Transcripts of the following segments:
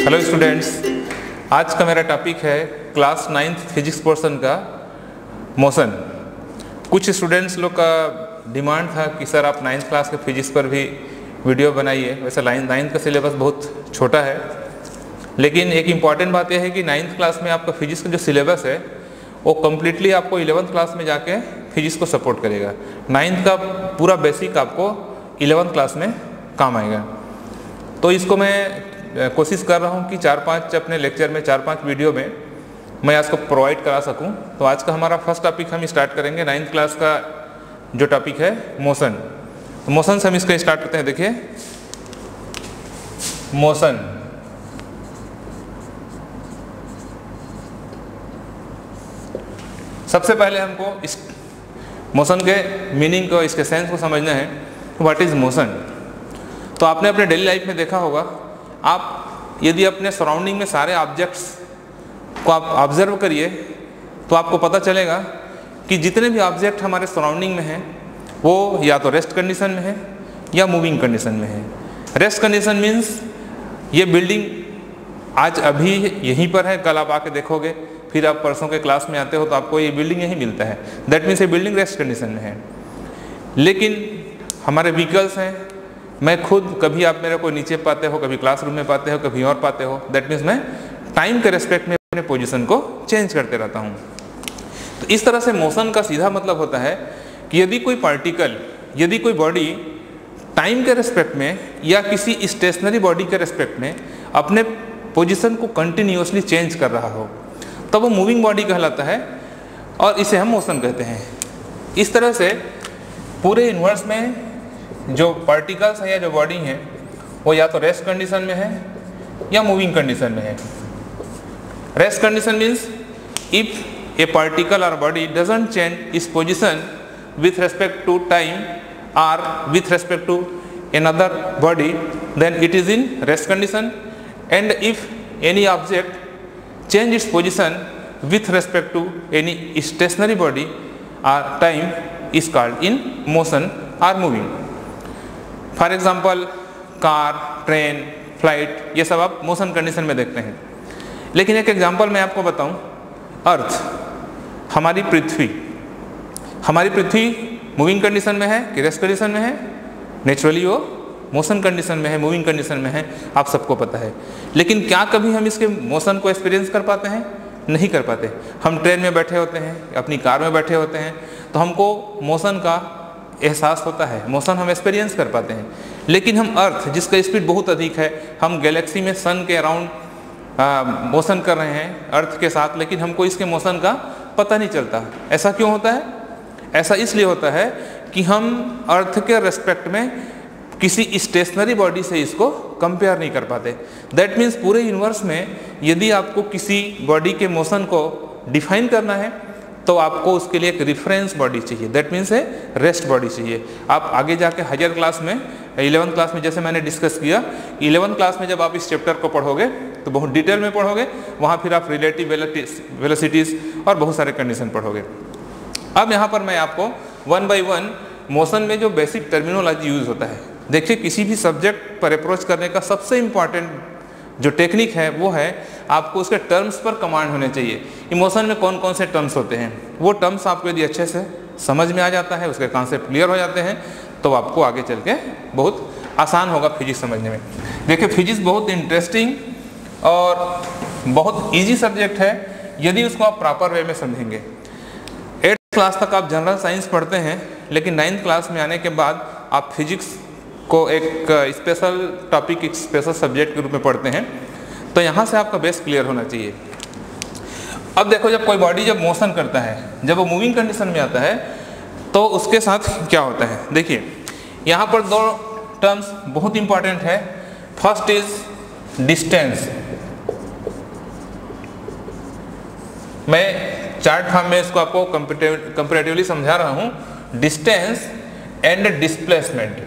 Hello students, आज का मेरा टॉपिक है क्लास 9th फिजिक्स पोर्शन का मोशन। कुछ स्टूडेंट्स लोग का डिमांड था कि सर आप 9th क्लास के फिजिक्स पर भी वीडियो बनाइए। वैसे 9th का सिलेबस बहुत छोटा है, लेकिन एक इम्पॉर्टेंट बात यह है कि 9th क्लास में आपका फिजिक्स का जो सिलेबस है वो कम्प्लीटली आपको 11th क्लास में जाके फिजिक्स को सपोर्ट करेगा। 9th का पूरा बेसिक आपको 11th क्लास में काम आएगा। तो इसको मैं कोशिश कर रहा हूँ कि 4-5 अपने लेक्चर में 4-5 वीडियो में मैं इसको प्रोवाइड करा सकूँ। तो आज का हमारा फर्स्ट टॉपिक हम स्टार्ट करेंगे 9th क्लास का जो टॉपिक है मोशन। तो मोशन से हम इसका स्टार्ट करते हैं। देखिए मोशन, सबसे पहले हमको इस मोशन के मीनिंग को, इसके सेंस को समझना है। What is motion? तो आपने अपने डेली लाइफ में देखा होगा, आप यदि अपने सराउंडिंग में सारे ऑब्जेक्ट्स को आप ऑब्जर्व करिए तो आपको पता चलेगा कि जितने भी ऑब्जेक्ट हमारे सराउंडिंग में हैं वो या तो रेस्ट कंडीशन में है या मूविंग कंडीशन में है। रेस्ट कंडीशन मीन्स ये बिल्डिंग आज अभी यहीं पर है, कल आप आके देखोगे, फिर आप परसों के क्लास में आते हो तो आपको ये बिल्डिंग यहीं मिलता है। दैट मीन्स ये बिल्डिंग रेस्ट कंडीशन में है। लेकिन हमारे व्हीकल्स हैं, मैं खुद, कभी आप मेरे को नीचे पाते हो, कभी क्लासरूम में पाते हो, कभी और पाते हो। दैट मीन्स मैं टाइम के रेस्पेक्ट में अपने पोजीशन को चेंज करते रहता हूँ। तो इस तरह से मोशन का सीधा मतलब होता है कि यदि कोई पार्टिकल, यदि कोई बॉडी टाइम के रेस्पेक्ट में या किसी स्टेशनरी बॉडी के रेस्पेक्ट में अपने पोजीशन को कंटिन्यूसली चेंज कर रहा हो तब वो मूविंग बॉडी कहलाता है और इसे हम मोशन कहते हैं। इस तरह से पूरे यूनिवर्स में जो पार्टिकल्स हैं या जो बॉडी हैं वो या तो रेस्ट कंडीशन में है या मूविंग कंडीशन में है। Rest condition means if a particle or body doesn't change its position with respect to time or with respect to another body, then it is in rest condition. And if any object change its position with respect to any stationary body or time is called in motion or moving. For example, car, train, flight, ये सब आप motion condition में देखते हैं। लेकिन एक example मैं आपको बताऊं, अर्थ, हमारी पृथ्वी मूविंग कंडीशन में है कि रेस्ट कंडीशन में है? नेचुरली वो मोशन कंडीशन में है, मूविंग कंडीशन में है, आप सबको पता है। लेकिन क्या कभी हम इसके मोशन को एक्सपीरियंस कर पाते हैं? नहीं कर पाते। हम ट्रेन में बैठे होते हैं, अपनी कार में बैठे होते हैं तो हमको मोशन का एहसास होता है, मोशन हम एक्सपीरियंस कर पाते हैं। लेकिन हम अर्थ, जिसका स्पीड बहुत अधिक है, हम गैलेक्सी में सन के अराउंड मोशन कर रहे हैं अर्थ के साथ, लेकिन हमको इसके मोशन का पता नहीं चलता। ऐसा क्यों होता है? ऐसा इसलिए होता है कि हम अर्थ के रेस्पेक्ट में किसी स्टेशनरी बॉडी से इसको कंपेयर नहीं कर पाते। दैट मीन्स पूरे यूनिवर्स में यदि आपको किसी बॉडी के मोशन को डिफाइन करना है तो आपको उसके लिए एक रिफरेंस बॉडी चाहिए। दैट मीन्स है रेस्ट बॉडी चाहिए। आप आगे जाके हायर क्लास में, 11th क्लास में, जैसे मैंने डिस्कस किया, 11th क्लास में जब आप इस चैप्टर को पढ़ोगे तो बहुत डिटेल में पढ़ोगे, वहाँ फिर आप रिलेटिव वेलोसिटीज और बहुत सारे कंडीशन पढ़ोगे। अब यहाँ पर मैं आपको 1 by 1 मोशन में जो बेसिक टर्मिनोलॉजी यूज होता है, देखिए किसी भी सब्जेक्ट पर अप्रोच करने का सबसे इम्पॉर्टेंट जो टेक्निक है वो है आपको उसके टर्म्स पर कमांड होने चाहिए। इमोशन में कौन कौन से टर्म्स होते हैं, वो टर्म्स आपको यदि अच्छे से समझ में आ जाता है, उसके कॉन्सेप्ट क्लियर हो जाते हैं, तो आपको आगे चल के बहुत आसान होगा फिजिक्स समझने में। देखिए फिजिक्स बहुत इंटरेस्टिंग और बहुत ईजी सब्जेक्ट है यदि उसको आप प्रॉपर वे में समझेंगे। 8th क्लास तक आप जनरल साइंस पढ़ते हैं, लेकिन 9th क्लास में आने के बाद आप फिजिक्स को एक स्पेशल टॉपिक, एक स्पेशल सब्जेक्ट के रूप में पढ़ते हैं। तो यहाँ से आपका बेस क्लियर होना चाहिए। अब देखो, जब कोई बॉडी जब मोशन करता है, जब वो मूविंग कंडीशन में आता है तो उसके साथ क्या होता है? देखिए यहाँ पर 2 टर्म्स बहुत इंपॉर्टेंट है। First is distance. मैं चार्ट फॉर्म में इसको आपको कंपैरेटिवली समझा रहा हूँ। Distance and displacement.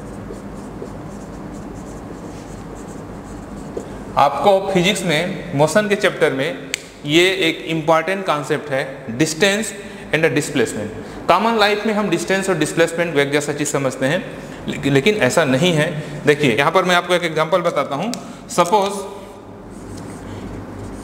आपको फिजिक्स में मोशन के चैप्टर में ये एक इम्पॉर्टेंट कॉन्सेप्ट है, distance and displacement. Common life में हम डिस्टेंस और डिस्प्लेसमेंट एक जैसा चीज़ समझते हैं, लेकिन ऐसा नहीं है। देखिए यहाँ पर मैं आपको एक एग्जांपल बताता हूँ। सपोज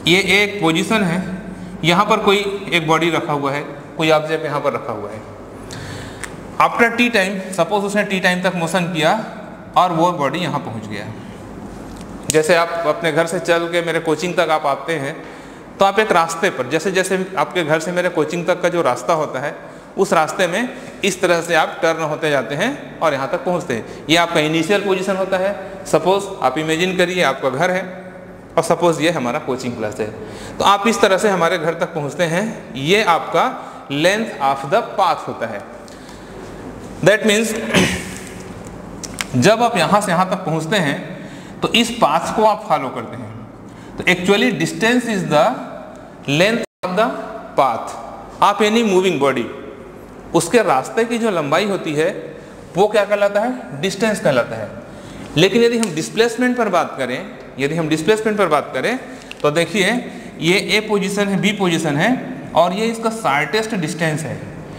ये एक पोजीशन है, यहाँ पर कोई एक बॉडी रखा हुआ है, कोई ऑब्जेक्ट यहाँ पर रखा हुआ है। आफ्टर टी टाइम, सपोज उसने टी टाइम तक मोशन किया और वो बॉडी यहाँ पहुँच गया। जैसे आप अपने घर से चल के मेरे कोचिंग तक आप आते हैं, तो आप एक रास्ते पर, जैसे जैसे आपके घर से मेरे कोचिंग तक का जो रास्ता होता है, उस रास्ते में इस तरह से आप टर्न होते जाते हैं और यहाँ तक पहुँचते हैं। ये आपका इनिशियल पोजीशन होता है। सपोज आप इमेजिन करिए आपका घर है और सपोज ये हमारा कोचिंग क्लास है, तो आप इस तरह से हमारे घर तक पहुँचते हैं। ये आपका लेंथ ऑफ द पाथ होता है। दैट मीन्स जब आप यहाँ से यहाँ तक पहुँचते हैं तो इस पाथ को आप फॉलो करते हैं। तो actually distance is the length of the path of any moving body. उसके रास्ते की जो लंबाई होती है वो क्या कहलाता है? डिस्टेंस कहलाता है। लेकिन यदि हम डिस्प्लेसमेंट पर बात करें, तो देखिए ये ए पोजीशन है, बी पोजीशन है और ये इसका शॉर्टेस्ट डिस्टेंस है।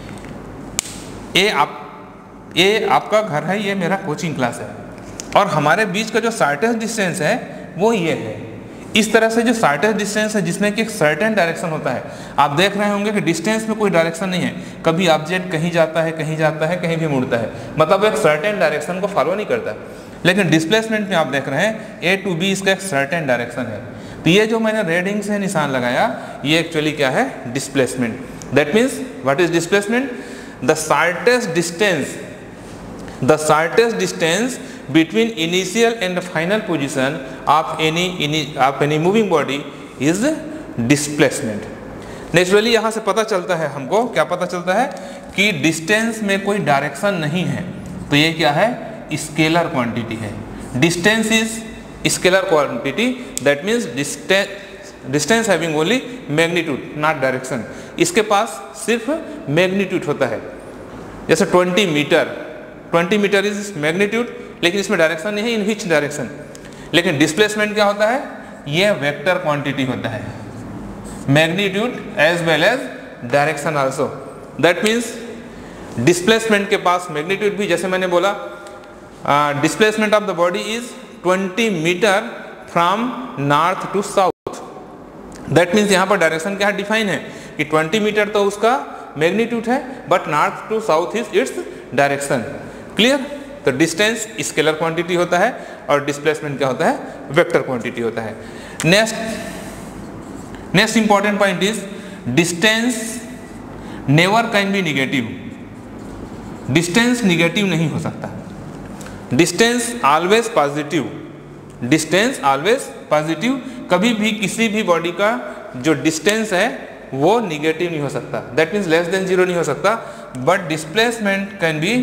ए आपका घर है, ये मेरा कोचिंग क्लास है और हमारे बीच का जो शॉर्टेस्ट डिस्टेंस है वो ये है। इस तरह से जो शॉर्टेस्ट डिस्टेंस है जिसमें कि एक सर्टेन डायरेक्शन होता है, आप देख रहे होंगे कि डिस्टेंस में कोई डायरेक्शन नहीं है। कभी ऑब्जेक्ट कहीं जाता है, कहीं भी मुड़ता है, मतलब एक सर्टेन डायरेक्शन को फॉलो नहीं करता। लेकिन डिस्प्लेसमेंट में आप देख रहे हैं ए टू बी, इसका एक सर्टेन डायरेक्शन है। तो ये जो मैंने रेडिंग से निशान लगाया, ये एक्चुअली क्या है? Displacement. That means what is displacement? The shortest distance between initial and final position of any moving body is displacement. Naturally यहाँ से पता चलता है, हमको क्या पता चलता है कि डिस्टेंस में कोई डायरेक्शन नहीं है, तो ये क्या है? स्केलर क्वांटिटी है। Distance is scalar quantity, that means distance having only magnitude not direction. इसके पास सिर्फ मैग्नीट्यूड होता है। जैसे 20 मीटर इज मैग्नीट्यूड, लेकिन इसमें डायरेक्शन नहीं है, इन विच डायरेक्शन। लेकिन डिस्प्लेसमेंट क्या होता है? ये वेक्टर क्वांटिटी होता है, magnitude as well as direction also. That means displacement के पास मैग्नीट्यूड भी, जैसे मैंने बोला displacement of the body is 20 metre from north to south. That means यहाँ पर डायरेक्शन क्या डिफाइन है कि 20 मीटर तो उसका मैग्नीट्यूड है, but north to south is its direction. Clear? तो डिस्टेंस स्केलर क्वांटिटी होता है और डिस्प्लेसमेंट क्या होता है? वेक्टर क्वांटिटी होता है। Next important point is distance never can be negative. Distance negative नहीं हो सकता, distance always positive. Distance always positive, कभी भी किसी भी बॉडी का जो डिस्टेंस है वो निगेटिव नहीं हो सकता। दैट मीन्स लेस देन 0 नहीं हो सकता, but displacement can be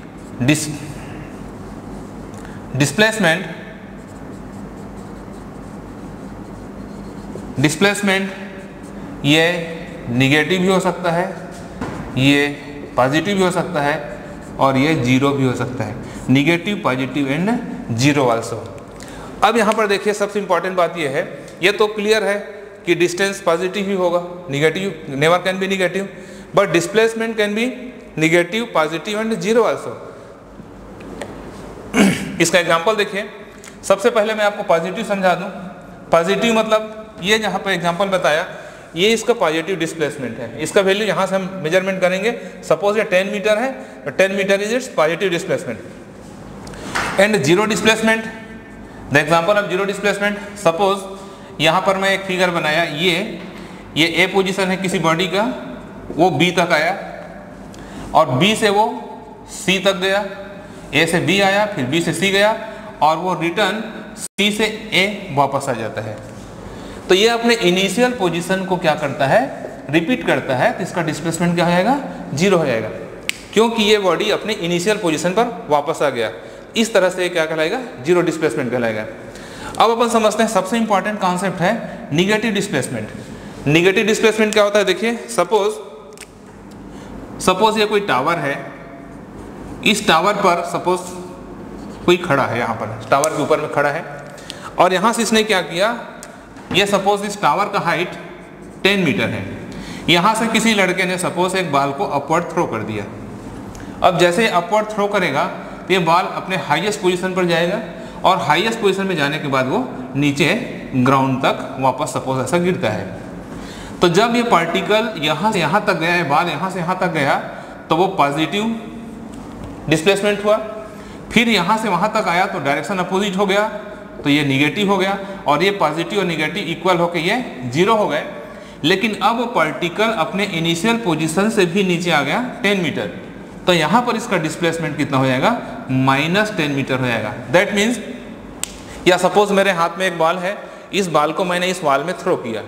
displacement ये निगेटिव भी हो सकता है, ये पॉजिटिव भी हो सकता है और ये 0 भी हो सकता है। Negative, positive and 0 also. अब यहाँ पर देखिए सबसे इंपॉर्टेंट बात ये है, ये तो क्लियर है कि डिस्टेंस पॉजिटिव ही होगा, negative never can be negative, but displacement can be negative, positive and 0 also. इसका एग्जांपल देखिए। सबसे पहले मैं आपको पॉजिटिव समझा दूं। पॉजिटिव मतलब ये जहाँ पर एग्जांपल बताया, ये इसका पॉजिटिव डिस्प्लेसमेंट है। इसका वैल्यू यहाँ से हम मेजरमेंट करेंगे। सपोज ये 10 मीटर है, तो 10 metre is its positive displacement. And 0 displacement, the example of 0 displacement, suppose यहाँ पर मैं एक फिगर बनाया, ये ए पोजीशन है किसी बॉडी का, वो बी तक आया और बी से वो सी तक गया, ए से बी आया, फिर बी से सी गया और वो रिटर्न सी से ए वापस आ जाता है। तो ये अपने इनिशियल पोजीशन को क्या करता है? रिपीट करता है। तो इसका डिस्प्लेसमेंट क्या हो जाएगा? 0 हो जाएगा, क्योंकि ये बॉडी अपने इनिशियल पोजीशन पर वापस आ गया। इस तरह से क्या कहलाएगा? 0 डिस्प्लेसमेंट कहलाएगा। अब अपन समझते हैं सबसे इंपॉर्टेंट कॉन्सेप्ट है निगेटिव डिस्प्लेसमेंट। निगेटिव डिस्प्लेसमेंट क्या होता है? देखिए सपोज ये कोई टावर है, इस टावर पर सपोज कोई खड़ा है, यहाँ पर टावर के ऊपर में खड़ा है और यहाँ से इसने क्या किया, ये सपोज इस टावर का हाइट 10 मीटर है, यहाँ से किसी लड़के ने सपोज एक बॉल को अपवर्ड थ्रो कर दिया। अब जैसे अपवर्ड थ्रो करेगा तो ये बॉल अपने हाईएस्ट पोजीशन पर जाएगा और हाईएस्ट पोजीशन में जाने के बाद वो नीचे ग्राउंड तक वापस सपोज ऐसा गिरता है। तो जब ये पार्टिकल यहाँ से यहाँ तक गया है, बाल यहाँ से यहाँ तक गया, तो वो पॉजिटिव डिस्प्लेसमेंट हुआ। फिर यहाँ से वहाँ तक आया तो डायरेक्शन अपोजिट हो गया, तो ये निगेटिव हो गया, और ये पॉजिटिव और निगेटिव इक्वल होकर ये जीरो हो गए। लेकिन अब पार्टिकल अपने इनिशियल पोजीशन से भी नीचे आ गया 10 मीटर, तो यहाँ पर इसका डिस्प्लेसमेंट कितना हो जाएगा, -10 मीटर हो जाएगा। दैट मीन्स, या सपोज मेरे हाथ में एक बॉल है, इस बॉल को मैंने इस वॉल में थ्रो किया,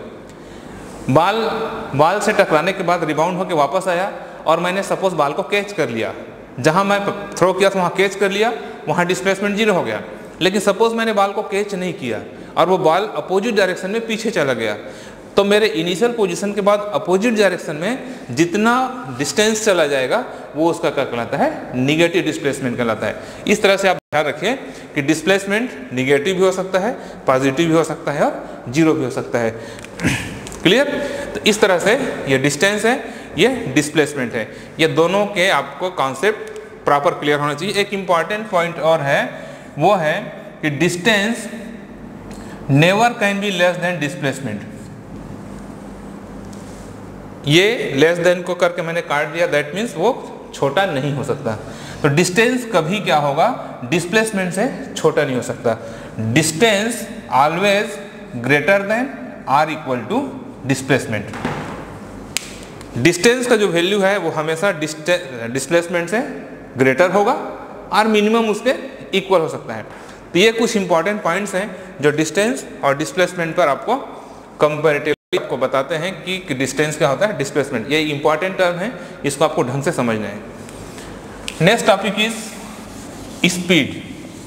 बॉल से टकराने के बाद रिबाउंड होकर वापस आया, और मैंने सपोज बॉल को कैच कर लिया, जहाँ मैं थ्रो किया था वहाँ कैच कर लिया, वहाँ डिस्प्लेसमेंट जीरो हो गया। लेकिन सपोज मैंने बॉल को कैच नहीं किया और वो बॉल अपोजिट डायरेक्शन में पीछे चला गया, तो मेरे इनिशियल पोजीशन के बाद अपोजिट डायरेक्शन में जितना डिस्टेंस चला जाएगा वो उसका क्या कहलाता है, निगेटिव डिस्प्लेसमेंट कहलाता है। इस तरह से आप ध्यान रखिए कि डिस्प्लेसमेंट निगेटिव भी हो सकता है, पॉजिटिव भी हो सकता है और जीरो भी हो सकता है। क्लियर? तो इस तरह से ये डिस्टेंस है, ये डिस्प्लेसमेंट है। ये दोनों के आपको कॉन्सेप्ट प्रॉपर क्लियर होना चाहिए। एक इंपॉर्टेंट पॉइंट और है, वो है कि distance never can be less than displacement. ये लेस देन को करके मैंने काट दिया, दैट मीन्स वो छोटा नहीं हो सकता। तो डिस्टेंस कभी क्या होगा, डिस्प्लेसमेंट से छोटा नहीं हो सकता। Distance always greater than or equal to displacement. Distance का जो वैल्यू है वो हमेशा डिस्प्लेसमेंट से ग्रेटर होगा और मिनिमम उसके इक्वल हो सकता है। तो ये कुछ इंपॉर्टेंट पॉइंट्स हैं जो डिस्टेंस और डिस्प्लेसमेंट पर आपको कंपैरेटिवली आपको बताते हैं कि डिस्टेंस क्या होता है, डिस्प्लेसमेंट। ये इंपॉर्टेंट टर्म है, इसको आपको ढंग से समझना है। Next topic is speed.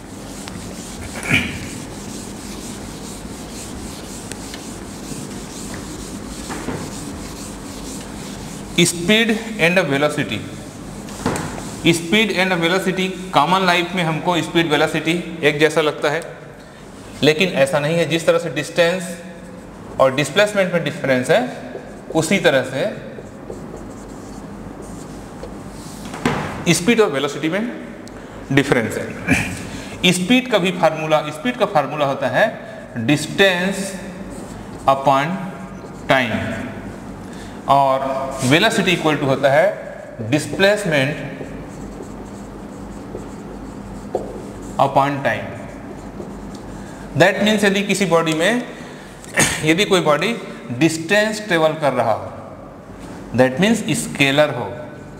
Speed and velocity. Speed and velocity, common life में हमको स्पीड वेलोसिटी एक जैसा लगता है, लेकिन ऐसा नहीं है। जिस तरह से डिस्टेंस और डिस्प्लेसमेंट में डिफरेंस है, उसी तरह से स्पीड और वेलोसिटी में डिफरेंस है। स्पीड का भी फार्मूला, स्पीड का फार्मूला होता है डिस्टेंस अपॉन टाइम, और वेलोसिटी इक्वल टू होता है displacement upon time. That means यदि किसी बॉडी में, यदि कोई बॉडी डिस्टेंस ट्रेवल कर रहा हो, दैट मीन्स स्केलर हो।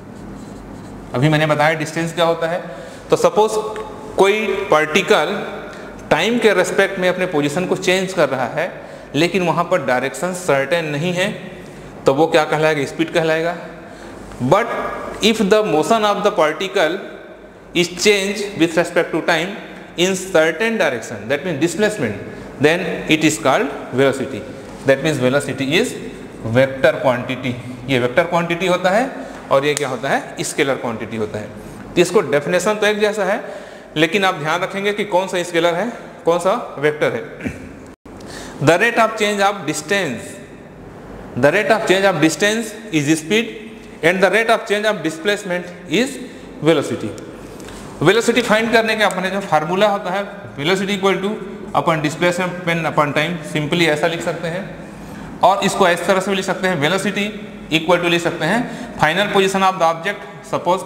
अभी मैंने बताया डिस्टेंस क्या होता है। तो सपोज कोई पार्टिकल टाइम के रेस्पेक्ट में अपने पोजीशन को चेंज कर रहा है, लेकिन वहाँ पर डायरेक्शन सर्टेन नहीं है, तो वो क्या कहलाएगा, स्पीड कहलाएगा। But if the motion of the particle is changed with respect to time in certain direction, that means displacement, then it is called velocity. That means velocity is vector quantity. ये vector quantity होता है और ये क्या होता है, scalar quantity होता है। तो इसको डेफिनेशन तो एक जैसा है, लेकिन आप ध्यान रखेंगे कि कौन सा स्केलर है, कौन सा वेक्टर है। The rate of change of distance, the rate of change of distance is speed and the rate of change of displacement is velocity. Velocity find करने के अपने जो फार्मूला होता है, वेलोसिटी इक्वल टू अपन डिस्प्लेसमेंट अपन टाइम, सिंपली ऐसा लिख सकते हैं। और इसको इस तरह से भी लिख सकते हैं, वेलोसिटी इक्वल टू लिख सकते हैं final position of the object, suppose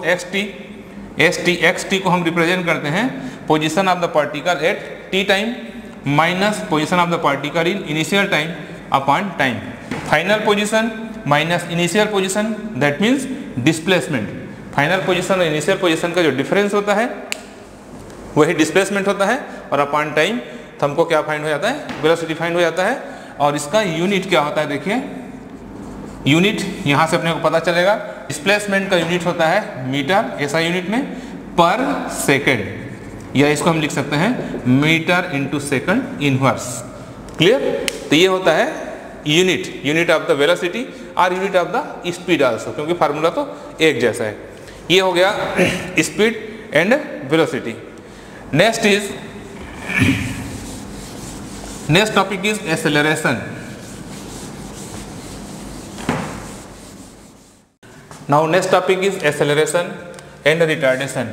x t को हम रिप्रेजेंट करते हैं position of the particle at t time minus position of the particle in initial time upon time. Final position minus initial position, that means displacement. Final position और initial position का जो difference होता है वही displacement होता है, और upon time तो हमको क्या फाइंड हो जाता है, वेलोसिटी फाइंड हो जाता है। और इसका यूनिट क्या होता है, देखिए यूनिट यहाँ से अपने को पता चलेगा। डिस्प्लेसमेंट का यूनिट होता है मीटर, ऐसा यूनिट में पर सेकेंड, या इसको हम लिख सकते हैं metre into second inverse. Clear? तो ये होता है यूनिट ऑफ द वेलोसिटी और unit of the speed also, क्योंकि फार्मूला तो एक जैसा है। ये हो गया speed and velocity. Next topic is acceleration. Now next topic is acceleration and retardation.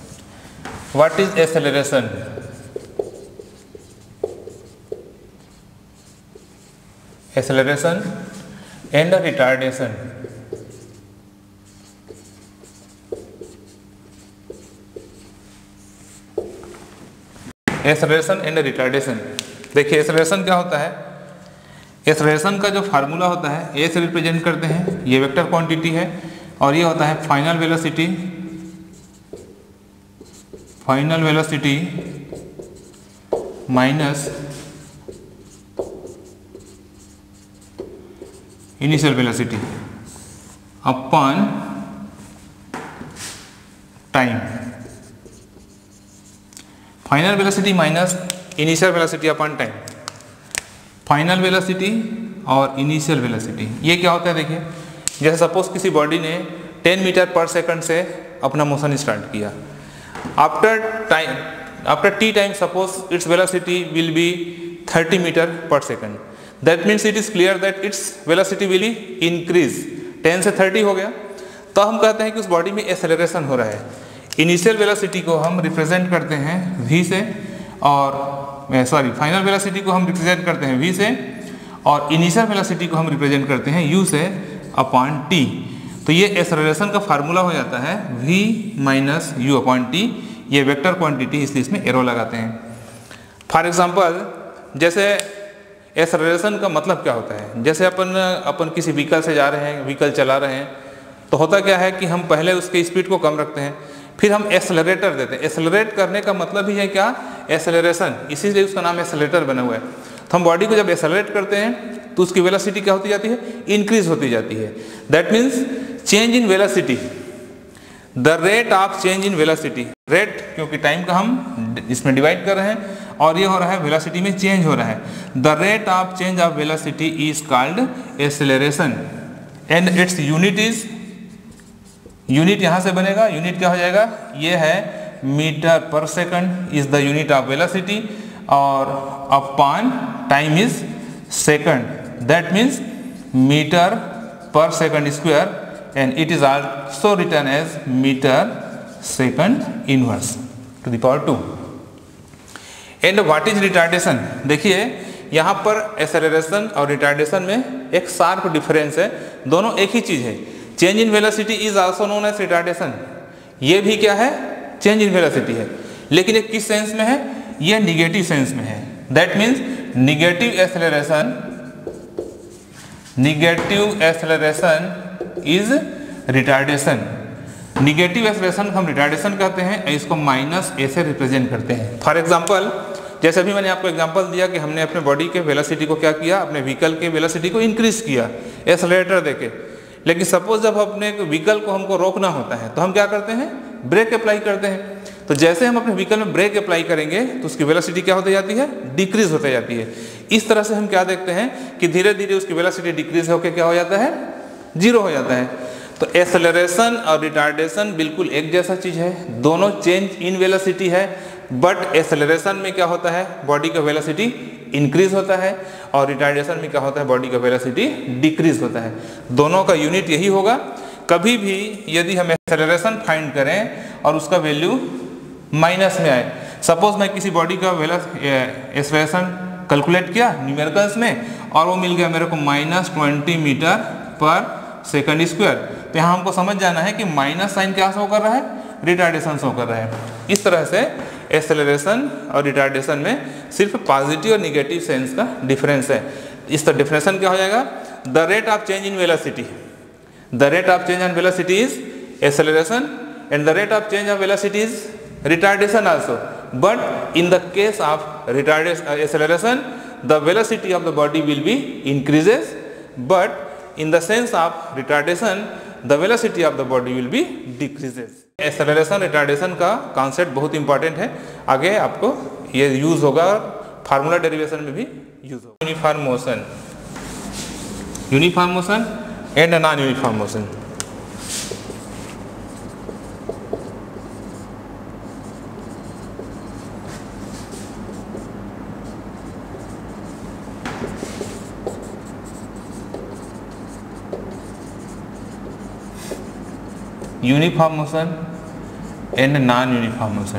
What is acceleration? acceleration and retardation. Acceleration and retardation. देखिए एक्सेलरेशन क्या होता है, एक्सेलरेशन का जो फार्मूला होता है ए से रिप्रेजेंट करते हैं, ये वेक्टर क्वांटिटी है, और ये होता है final velocity minus initial velocity upon time. Final velocity minus initial velocity upon time. Final velocity और इनिशियल वेलोसिटी ये क्या होता है, देखिए जैसे सपोज किसी बॉडी ने 10 मीटर पर सेकंड से अपना मोशन स्टार्ट किया, after t time suppose its velocity will be 30 metre per second, that means it is clear that its velocity will increase. 10 से 30 हो गया, तो हम कहते हैं कि उस बॉडी में एक्सेलरेशन हो रहा है। इनिशियल वेलोसिटी को हम रिप्रेजेंट करते हैं v से, और फाइनल वेलोसिटी को हम रिप्रेजेंट करते हैं v से, और इनिशियल वेलोसिटी को हम रिप्रेजेंट करते हैं u से अपॉन t। तो ये एक्सेलरेशन का फार्मूला हो जाता है v minus u upon t। ये वेक्टर क्वांटिटी, इसलिए इसमें एरो लगाते हैं। फॉर एग्जांपल जैसे एक्सेलरेशन का मतलब क्या होता है, जैसे अपन किसी व्हीकल से जा रहे हैं, व्हीकल चला रहे हैं, तो होता क्या है कि हम पहले उसके स्पीड को कम रखते हैं, फिर हम एक्सेलरेटर देते हैं। एक्सेलरेट करने का मतलब ही है क्या, एक्सेलरेशन, इसीलिए उसका नाम एक्सेलरेटर बना हुआ है। तो हम बॉडी को जब एक्सेलरेट करते हैं तो उसकी वेलोसिटी क्या होती जाती है, इंक्रीज होती जाती है। That means change in velocity, the rate of change in velocity. Rate क्योंकि टाइम का हम इसमें डिवाइड कर रहे हैं, और ये हो रहा है वेलोसिटी में चेंज हो रहा है। The rate of change of velocity is called acceleration and its unit is, unit यहाँ से बनेगा, यूनिट क्या हो जाएगा, ये है metre per second is the unit of velocity, और upon time is second, that means metre per second square, and it is also written as metre second inverse to the power 2। And what is retardation, देखिए यहाँ पर acceleration और retardation में एक sharp difference है, दोनों एक ही चीज है। Change in velocity is also known as retardation, ये भी क्या है, चेंज इन वेलोसिटी है, लेकिन ये किस सेंस में है, ये निगेटिव सेंस में है। That means negative acceleration is retardation. Negative acceleration हम रिटार्डेशन कहते हैं, इसको माइनस ए से रिप्रेजेंट करते हैं। फॉर एग्जांपल जैसे अभी मैंने आपको एग्जांपल दिया कि हमने अपने बॉडी के वेलोसिटी को क्या किया, अपने व्हीकल के वेलोसिटी को इंक्रीज किया एक्सेलरेटर देके, लेकिन सपोज जब अपने व्हीकल को हमको रोकना होता है तो हम क्या करते हैं, ब्रेक अप्लाई करते हैं। तो जैसे हम अपने व्हीकल में ब्रेक अप्लाई करेंगे तो उसकी वेलोसिटी क्या होती जाती है, डिक्रीज होती जाती है। इस तरह से हम क्या देखते हैं कि धीरे धीरे उसकी वेलोसिटी डिक्रीज होकर क्या हो जाता है, जीरो हो जाता है। तो एक्सेलरेशन और रिटार्डेशन बिल्कुल एक जैसा चीज है, दोनों चेंज इन वेलोसिटी है, बट एक्सेलरेशन में क्या होता है, बॉडी का वेलोसिटी इंक्रीज होता है, और रिटार्डेशन में क्या होता है, बॉडी का वेलोसिटी डिक्रीज होता है। दोनों का यूनिट यही होगा। कभी भी यदि हम एक्सेलरेशन फाइंड करें और उसका वैल्यू माइनस में आए, सपोज मैं किसी बॉडी का एक्सेलरेशन कैलकुलेट किया न्यूमेरिकल्स में और वो मिल गया मेरे को -20 मीटर पर सेकंड स्क्वायर, तो यहाँ हमको समझ जाना है कि माइनस साइन क्या शो कर रहा है, रिटार्डेशन शो कर रहा है। इस तरह से एक्सेलरेशन और रिटार्डेशन में सिर्फ पॉजिटिव और निगेटिव सेंस का डिफरेंस है। इस तरह डिफरेंशन क्या हो जाएगा, the rate of change in velocity, the rate of change in velocity is acceleration and the rate of change of velocity is retardation also, but in the case of acceleration the velocity of the body will be increases, but in the sense of retardation the velocity of the body will be decreases. Acceleration retardation का concept बहुत important है, आगे आपको ये use होगा, formula derivation में भी use होगा। Uniform motion and non uniform motion. Uniform motion and non uniform motion,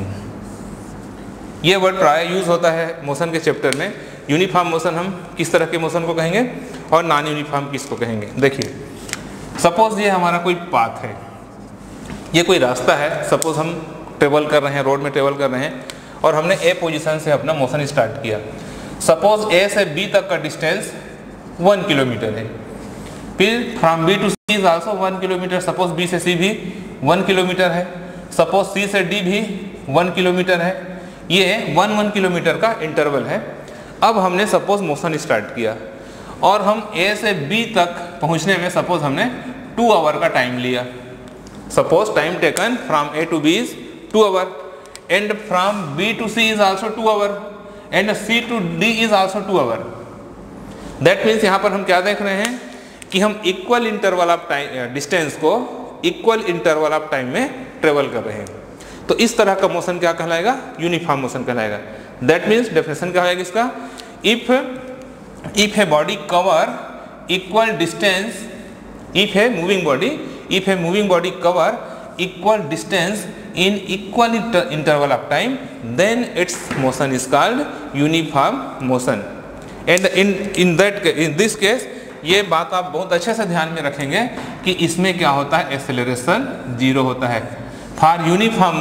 ये वर्ड प्राय यूज होता है मोशन के चैप्टर में। यूनिफॉर्म मोशन हम किस तरह के मोशन को कहेंगे, और नॉन यूनिफॉर्म किसको कहेंगे। देखिए सपोज ये हमारा कोई पाथ है, ये कोई रास्ता है, सपोज हम ट्रेवल कर रहे हैं, रोड में ट्रेवल कर रहे हैं और हमने ए पोजीशन से अपना मोशन स्टार्ट किया। सपोज ए से बी तक का डिस्टेंस 1 किलोमीटर है, फिर from B to C is also 1 kilometre, suppose B से सी भी 1 किलोमीटर है, सपोज सी से डी भी 1 किलोमीटर है, ये 1 किलोमीटर का इंटरवल है। अब हमने सपोज मोशन स्टार्ट किया और हम ए से बी तक पहुंचने में सपोज हमने 2 आवर का टाइम लिया। Suppose time taken from A to B is 2 hour and from B to C is also 2 hour and C to D is also 2 hour. That means यहाँ पर हम क्या देख रहे हैं कि हम equal interval of time distance को इक्वल इंटरवल ऑफ टाइम में ट्रेवल कर रहे हैं। तो इस तरह का मोशन क्या कहलाएगा, यूनिफॉर्म मोशन कहलाएगा। दैट मीन्स डेफिनेशन क्या होगा इसका, if a body cover equal distance, if a moving body cover equal distance in equal interval of time, then its motion is called uniform motion. And in this case ये बात आप बहुत अच्छे से ध्यान में रखेंगे कि इसमें क्या होता है, एक्सेलरेशन 0 होता है। For uniform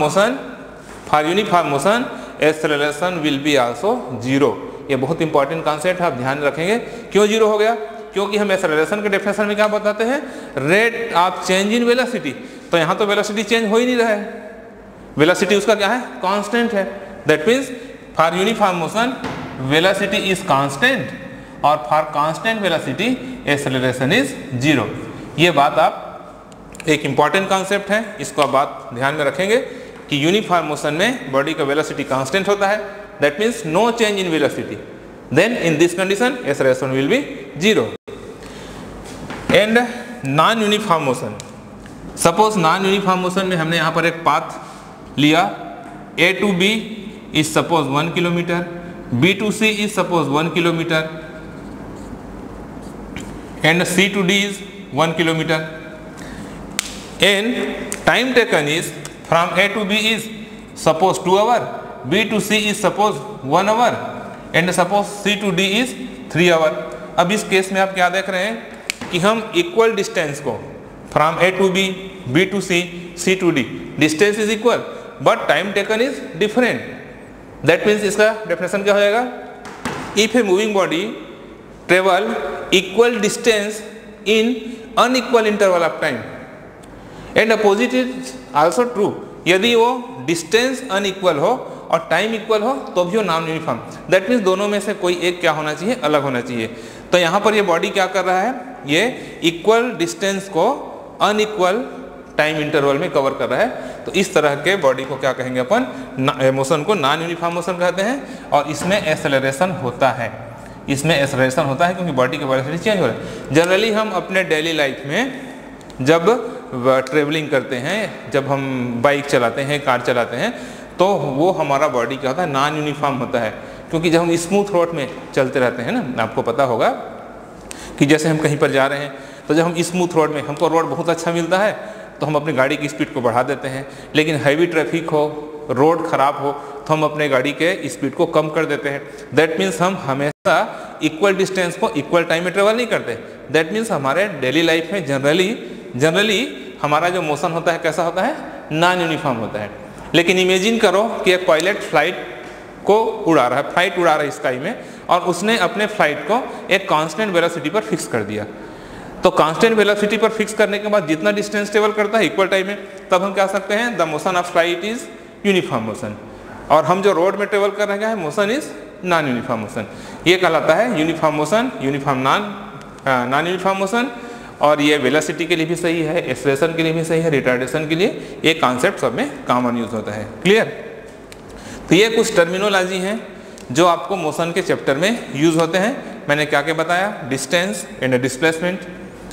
motion acceleration will be also 0। ये बहुत इंपॉर्टेंट कॉन्सेप्ट है, आप ध्यान रखेंगे। क्यों 0 हो गया, क्योंकि हम एक्सेलरेशन के डेफिनेशन में क्या बताते हैं, rate of change in velocity. तो यहाँ तो वेलोसिटी चेंज हो ही नहीं रहा है, वेलोसिटी उसका क्या है, कांस्टेंट है। That means for uniform motion velocity is constant और for constant velocity acceleration is 0। ये बात आप एक इंपॉर्टेंट कॉन्सेप्ट है, इसको आप बात ध्यान में रखेंगे कि यूनिफॉर्म मोशन में बॉडी का वेलोसिटी कांस्टेंट होता है। That means no change in velocity. Then in this condition acceleration will be 0. And non-uniform motion. Suppose non-uniform motion में हमने यहाँ पर एक पाथ लिया, A to B is suppose 1 kilometer, B to C is suppose 1 kilometer, and C to D is 1 kilometer. And time taken is from A to B is suppose 2 hours. B to C is suppose 1 hour and suppose C to D is 3 hour. अब इस case में आप क्या देख रहे हैं कि हम इक्वल डिस्टेंस को from A to B, B to C, C to D, distance is equal but time taken is different. That means इसका डेफिनेशन क्या हो जाएगा, if a moving body travel equal distance in unequal interval of time and opposite is also true. यदि वो distance unequal हो और time equal हो तो भी वो नॉन यूनिफॉर्म। दैट मीन्स दोनों में से कोई एक क्या होना चाहिए, अलग होना चाहिए। तो यहाँ पर ये बॉडी क्या कर रहा है, ये इक्वल डिस्टेंस को अनइक्वल टाइम इंटरवल में कवर कर रहा है। तो इस तरह के बॉडी को क्या कहेंगे अपन, मोशन को नॉन यूनिफॉर्म मोशन कहते हैं। और इसमें एक्सेलरेशन होता है, इसमें एक्सेलरेशन होता है क्योंकि बॉडी की वेलोसिटी चेंज हो रहा है। जनरली हम अपने डेली लाइफ में जब ट्रेवलिंग करते हैं, जब हम बाइक चलाते हैं, कार चलाते हैं, तो वो हमारा बॉडी क्या होता है, नॉन यूनिफॉर्म होता है। क्योंकि जब हम स्मूथ रोड में चलते रहते हैं ना, आपको पता होगा कि जैसे हम कहीं पर जा रहे हैं तो जब हम स्मूथ रोड में, हमको रोड बहुत अच्छा मिलता है तो हम अपनी गाड़ी की स्पीड को बढ़ा देते हैं। लेकिन हैवी ट्रैफिक हो, रोड ख़राब हो तो हम अपने गाड़ी के स्पीड को कम कर देते हैं। दैट मीन्स हम हमेशा इक्वल डिस्टेंस को इक्वल टाइम में ट्रेवल नहीं करते। दैट मीन्स हमारे डेली लाइफ में जनरली हमारा जो मोशन होता है कैसा होता है, नॉन यूनिफॉर्म होता है। लेकिन इमेजिन करो कि एक पायलट फ्लाइट को उड़ा रहा है, फ्लाइट उड़ा रहा है स्काई में, और उसने अपने फ्लाइट को एक कांस्टेंट वेलोसिटी पर फिक्स कर दिया। तो कांस्टेंट वेलोसिटी पर फिक्स करने के बाद जितना डिस्टेंस ट्रेवल करता है इक्वल टाइम में, तब हम कह सकते हैं the motion of flight is uniform motion. और हम जो रोड में ट्रेवल कर रहे हैं motion is non uniform motion. ये कहलाता है uniform motion, uniform non uniform motion. और ये वेलोसिटी के लिए भी सही है, एक्सेलरेशन के लिए भी सही है, रिटार्डेशन के लिए, ये कॉन्सेप्ट सब में कॉमन यूज होता है। क्लियर? तो ये कुछ टर्मिनोलॉजी हैं जो आपको मोशन के चैप्टर में यूज होते हैं। मैंने क्या क्या बताया, distance and displacement,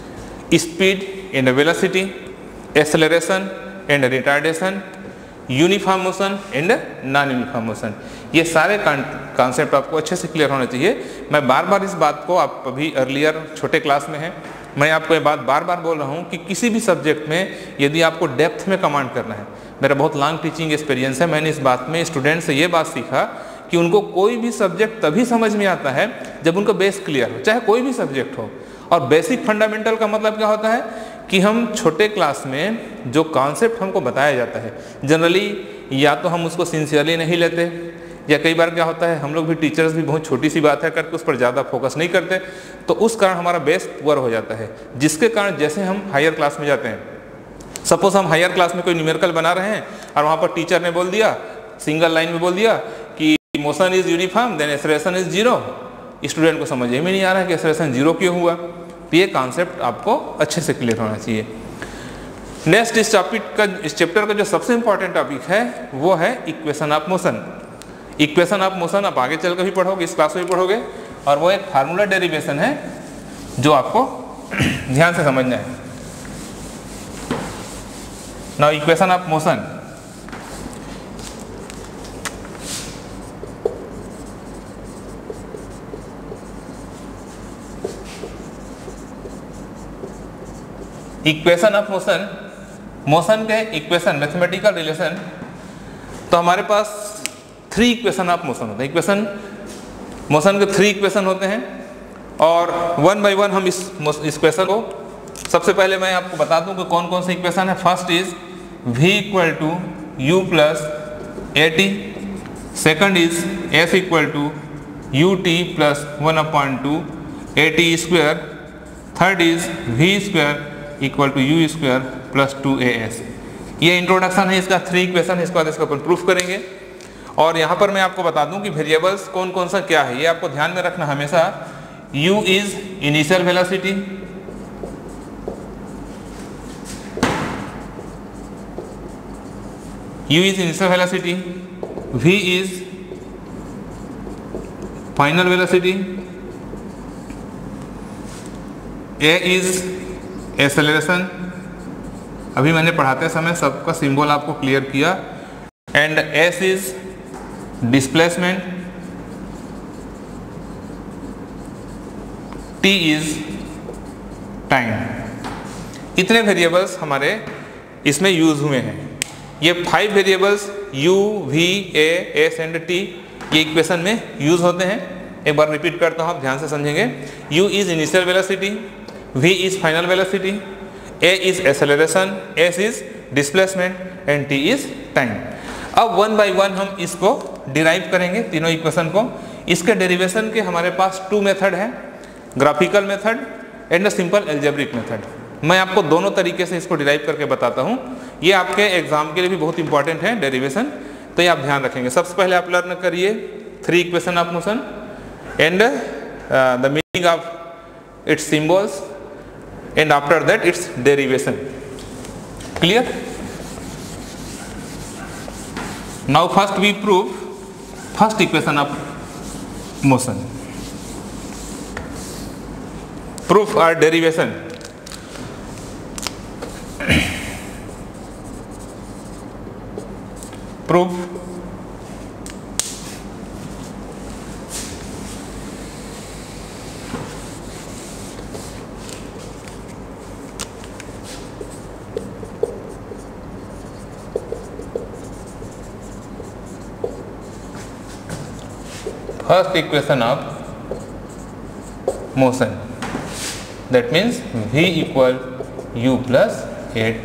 speed and velocity, acceleration and retardation, uniform motion and non uniform motion. ये सारे कॉन्सेप्ट आपको अच्छे से क्लियर होना चाहिए। मैं बार बार इस बात को, आप अभी अर्लियर छोटे क्लास में हैं, मैं आपको ये बात बार बार बोल रहा हूँ कि किसी भी सब्जेक्ट में यदि आपको डेप्थ में कमांड करना है, मेरा बहुत लॉन्ग टीचिंग एक्सपीरियंस है, मैंने इस बात में स्टूडेंट से ये बात सीखा कि उनको कोई भी सब्जेक्ट तभी समझ में आता है जब उनका बेस क्लियर हो, चाहे कोई भी सब्जेक्ट हो। और बेसिक फंडामेंटल का मतलब क्या होता है कि हम छोटे क्लास में जो कॉन्सेप्ट हमको बताया जाता है, जनरली या तो हम उसको सिंसियरली नहीं लेते, या कई बार क्या होता है हम लोग भी टीचर्स भी बहुत छोटी सी बात है करके उस पर ज़्यादा फोकस नहीं करते, तो उस कारण हमारा बेस पुअर हो जाता है, जिसके कारण जैसे हम हायर क्लास में जाते हैं, सपोज हम हायर क्लास में कोई न्यूमेरिकल बना रहे हैं और वहाँ पर टीचर ने बोल दिया, सिंगल लाइन में बोल दिया कि motion is uniform then acceleration is zero, student को समझ में नहीं आ रहा है कि एक्सेलरेशन जीरो क्यों हुआ। तो ये कॉन्सेप्ट आपको अच्छे से क्लियर होना चाहिए। नेक्स्ट इस चैप्टर का जो सबसे इंपॉर्टेंट टॉपिक है वो है equation of motion. Equation of motion आप आगे चल कर भी पढ़ोगे, इस क्लास में भी पढ़ोगे, और वो एक फार्मूला डेरिवेशन है जो आपको ध्यान से समझना है। Now equation of motion, equation of motion, motion के इक्वेशन मैथमेटिकल रिलेशन, तो हमारे पास 3 इक्वेशन ऑफ मोशन होते हैं। इक्वेशन मोशन के 3 इक्वेशन होते हैं और वन बाय वन हम इस इक्वेशन को, सबसे पहले मैं आपको बता दूं कि कौन कौन से इक्वेशन है। First is v equal to u plus A T, second is f equal to u T plus 1/2 A T square, third is v square equal to u square plus 2as। ये introduction है इसका, 3 equation है, इसके बाद इसका अपन proof करेंगे। और यहाँ पर मैं आपको बता दूं कि वेरिएबल्स कौन कौन सा क्या है, ये आपको ध्यान में रखना हमेशा। u is initial velocity, u is initial velocity, v is final velocity, a is acceleration, अभी मैंने पढ़ाते समय सबका सिंबल आपको क्लियर किया, and s is displacement, t is time. इतने वेरिएबल्स हमारे इसमें यूज हुए हैं। ये 5 variables u, v, a, s and t ये इक्वेशन में यूज होते हैं। एक बार रिपीट करता हूँ, आप ध्यान से समझेंगे। u is initial velocity, v is final velocity, a is acceleration, s is displacement and t is time. अब वन बाय वन हम इसको डिराइव करेंगे तीनों इक्वेशन को। इसके डेरिवेशन के हमारे पास 2 मेथड है, graphical method and simple algebraic method. मैं आपको दोनों तरीके से इसको डिराइव करके बताता हूँ। ये आपके एग्जाम के लिए भी बहुत इंपॉर्टेंट है डेरिवेशन, तो ये आप ध्यान रखेंगे। सबसे पहले आप लर्न करिए 3 equation of motion and the meaning of its symbols and after that its derivation. Clear? Now first we prove first equation of motion. Proof or derivation. Proof first equation of motion, that means v equal u plus at।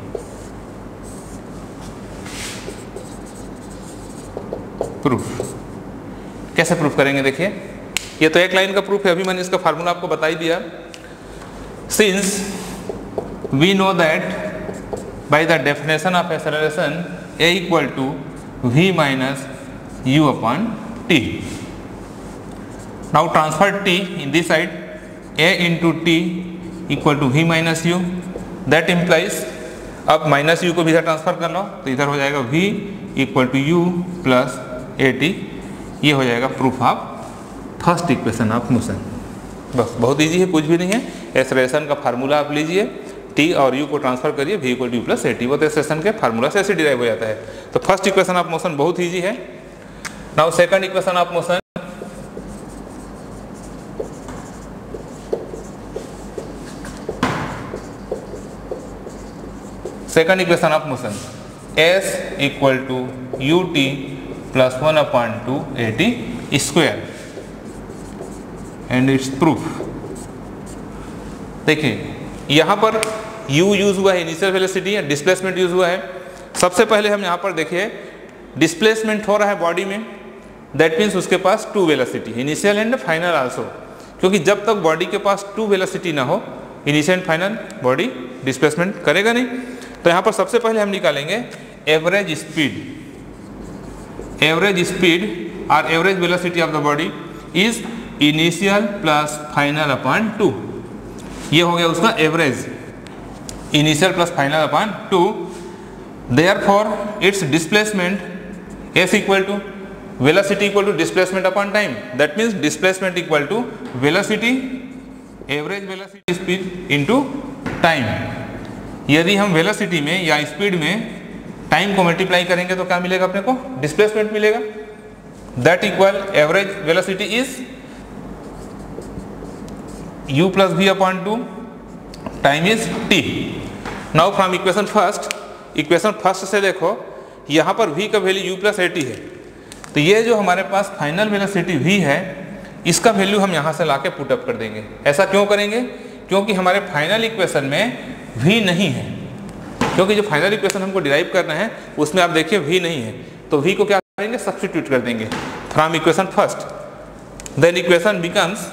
Proof कैसे proof करेंगे देखिए, ये तो एक line का proof है, अभी मैंने इसका फार्मूला आपको बता ही दिया। Since we know that by the definition of acceleration a equal to v minus u upon t। Now transfer t in this side, a into t equal to v minus u, that implies, अब minus u को भी इधर transfer कर लो तो इधर हो जाएगा v equal to u plus A T. ये हो जाएगा proof of first equation of motion. बस बहुत इजी है, कुछ भी नहीं है। एक्सेलरेशन का फार्मूला आप लीजिए, t और u को ट्रांसफर करिए, v equal to u plus A T, वो तो एक्सेलरेशन के फार्मूला से ऐसे डिराइव हो जाता है। तो फर्स्ट इक्वेशन ऑफ मोशन बहुत ईजी है। Now second equation of motion, second equation of motion, s equal to ut plus 1/2 AT square and its proof. देखिए यहाँ पर u यूज हुआ है, इनिशियल वेलोसिटी है, डिस्प्लेसमेंट यूज हुआ है। सबसे पहले हम यहाँ पर देखिए डिस्प्लेसमेंट हो रहा है बॉडी में, दैट मीन्स उसके पास 2 velocity, initial and final also, क्योंकि जब तक बॉडी के पास 2 वेलोसिटी ना हो initial and final body displacement करेगा नहीं। तो यहाँ पर सबसे पहले हम निकालेंगे एवरेज स्पीड। एवरेज स्पीड और average velocity of the body is initial plus final upon 2। ये हो गया उसका average, initial plus final upon 2। Therefore its displacement S equal to velocity equal to displacement upon time, that means displacement equal to velocity, average velocity speed into time. यदि हम velocity में या speed में time को multiply करेंगे तो क्या मिलेगा अपने को? डिस्प्लेसमेंट मिलेगा। That equal average velocity is u plus v upon 2, time is t। Now from equation first से देखो यहाँ पर v का वैल्यू u प्लस at है, तो ये जो हमारे पास फाइनल वेलोसिटी v है इसका वैल्यू हम यहाँ से लाके पुटअप कर देंगे। ऐसा क्यों करेंगे? क्योंकि हमारे फाइनल इक्वेशन में v नहीं है, क्योंकि जो फाइनल इक्वेशन हमको डिराइव करना है उसमें आप देखिए v नहीं है, तो v को क्या करेंगे? सब्स्टिट्यूट कर देंगे from equation first. Then equation becomes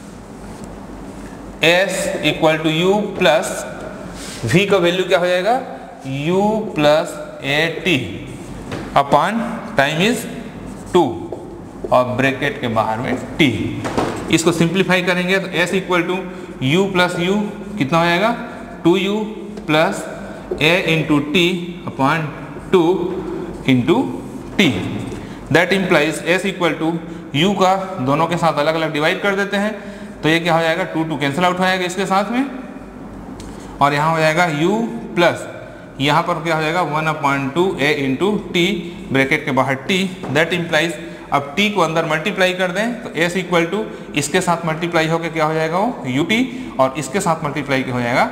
s equal to u plus v का वैल्यू क्या हो जाएगा? u plus at upon time is 2 और ब्रैकेट के बाहर में t। इसको सिंप्लीफाई करेंगे तो s equal to u plus u कितना हो जाएगा? 2u plus a into T upon 2 into T. That implies s equal to u का दोनों के साथ अलग अलग डिवाइड कर देते हैं, तो ये क्या हो जाएगा? 2 कैंसिल आउट हो जाएगा इसके साथ में, और यहाँ हो जाएगा u प्लस यहाँ पर क्या हो जाएगा? 1/2 a इंटू टी ब्रैकेट के बाहर t। दैट इम्प्लाइज अब t को अंदर मल्टीप्लाई कर दें तो s इक्वल टू इसके साथ मल्टीप्लाई होकर क्या हो जाएगा? वो ut, और इसके साथ मल्टीप्लाई हो जाएगा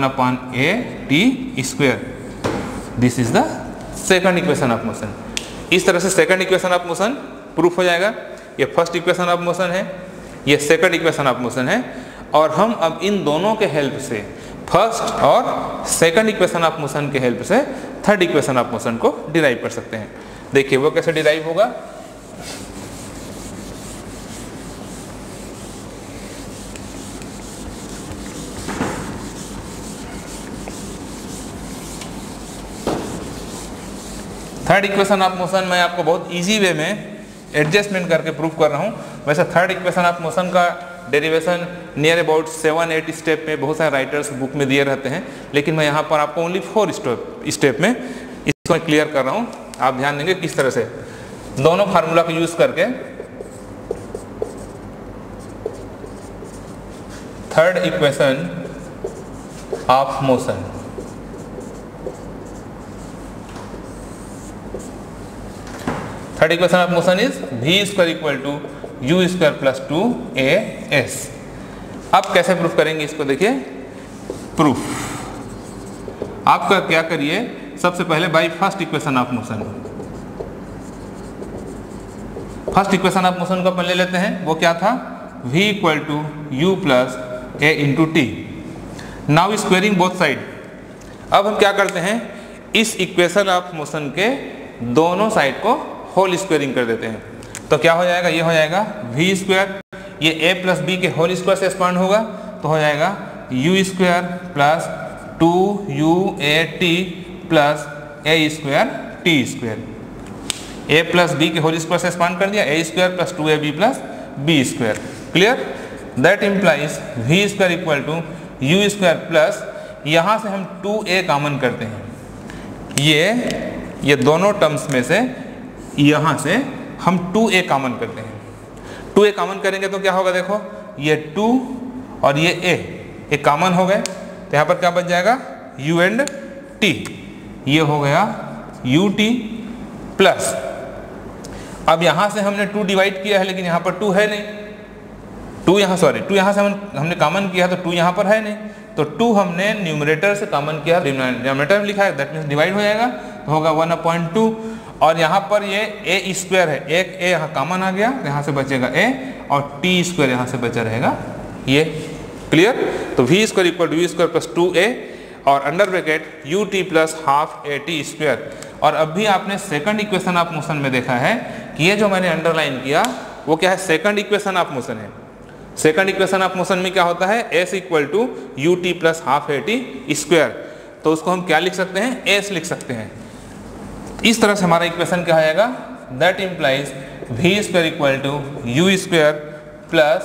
1/at square. This is the second equation of motion. इस तरह से second equation of motion proof हो जाएगा। ये फर्स्ट इक्वेशन ऑफ मोशन है, ये सेकंड इक्वेशन ऑफ मोशन है, और हम अब इन दोनों के हेल्प से, फर्स्ट और सेकंड इक्वेशन ऑफ मोशन के हेल्प से थर्ड इक्वेशन ऑफ मोशन को डिराइव कर सकते हैं। देखिए वो कैसे डिराइव होगा। थर्ड इक्वेशन ऑफ मोशन मैं आपको बहुत इजी वे में एडजस्टमेंट करके प्रूफ कर रहा हूँ। वैसे थर्ड इक्वेशन ऑफ मोशन का डेरिवेशन नियर अबाउट 7-8 स्टेप में बहुत सारे राइटर्स बुक में दिए रहते हैं, लेकिन मैं यहाँ पर आपको ओनली 4 स्टेप में इसको क्लियर कर रहा हूँ। आप ध्यान देंगे किस तरह से दोनों फार्मूला को यूज करके third equation of motion. Third equation of motion is v square equal to u square plus 2as। अब कैसे प्रूफ करेंगे इसको? देखिए प्रूफ आपका क्या करिए, सबसे पहले by first equation of motion. First equation of motion को अपन ले लेते हैं, वो क्या था? v equal to u plus a into T. Now squaring both side. अब हम क्या करते हैं, इस इक्वेशन ऑफ मोशन के दोनों साइड को होल स्क्वेयरिंग कर देते हैं। तो क्या हो जाएगा? ये हो जाएगा v स्क्वायर, ये a प्लस b के होल स्क्वायर से एक्सपांड होगा तो हो जाएगा u square plus 2uat plus a square t square. a plus b के होल स्क्वायर से एक्सपांड कर दिया, a square plus 2ab plus b square. Clear? That implies v square equal to u square plus, यहाँ से हम 2a common करते हैं, ये दोनों टर्म्स में से यहाँ से हम 2a कॉमन करते हैं। 2a कॉमन करेंगे तो क्या होगा? देखो ये 2 और ये a कॉमन हो गए, तो यहाँ पर क्या बच जाएगा? u and t। ये हो गया ut प्लस, अब यहाँ से हमने 2 डिवाइड किया है लेकिन यहाँ पर 2 है नहीं, 2 यहाँ से हमने कॉमन किया तो 2 यहाँ पर है नहीं, तो 2 हमने न्यूमरेटर से कॉमन किया, डिनोमिनेटर में लिखा है, दैट मीन्स डिवाइड हो जाएगा। तो होगा 1/2 और यहाँ पर ये a स्क्वायर है, एक a यहाँ कॉमन आ गया, यहाँ से बचेगा a और t स्क्वायर यहाँ से बचा रहेगा ये। क्लियर? तो v square equal to v square plus 2a और under bracket ut plus half at square. और अभी आपने सेकंड इक्वेशन ऑफ मोशन में देखा है कि ये जो मैंने अंडरलाइन किया वो क्या है, सेकंड इक्वेशन ऑफ मोशन है। सेकंड इक्वेशन ऑफ मोशन में क्या होता है, s equal to ut plus half at square. तो उसको हम क्या लिख सकते हैं, s लिख सकते हैं। इस तरह से हमारा इक्वेशन क्या आएगा, that implies v square equal to u square plus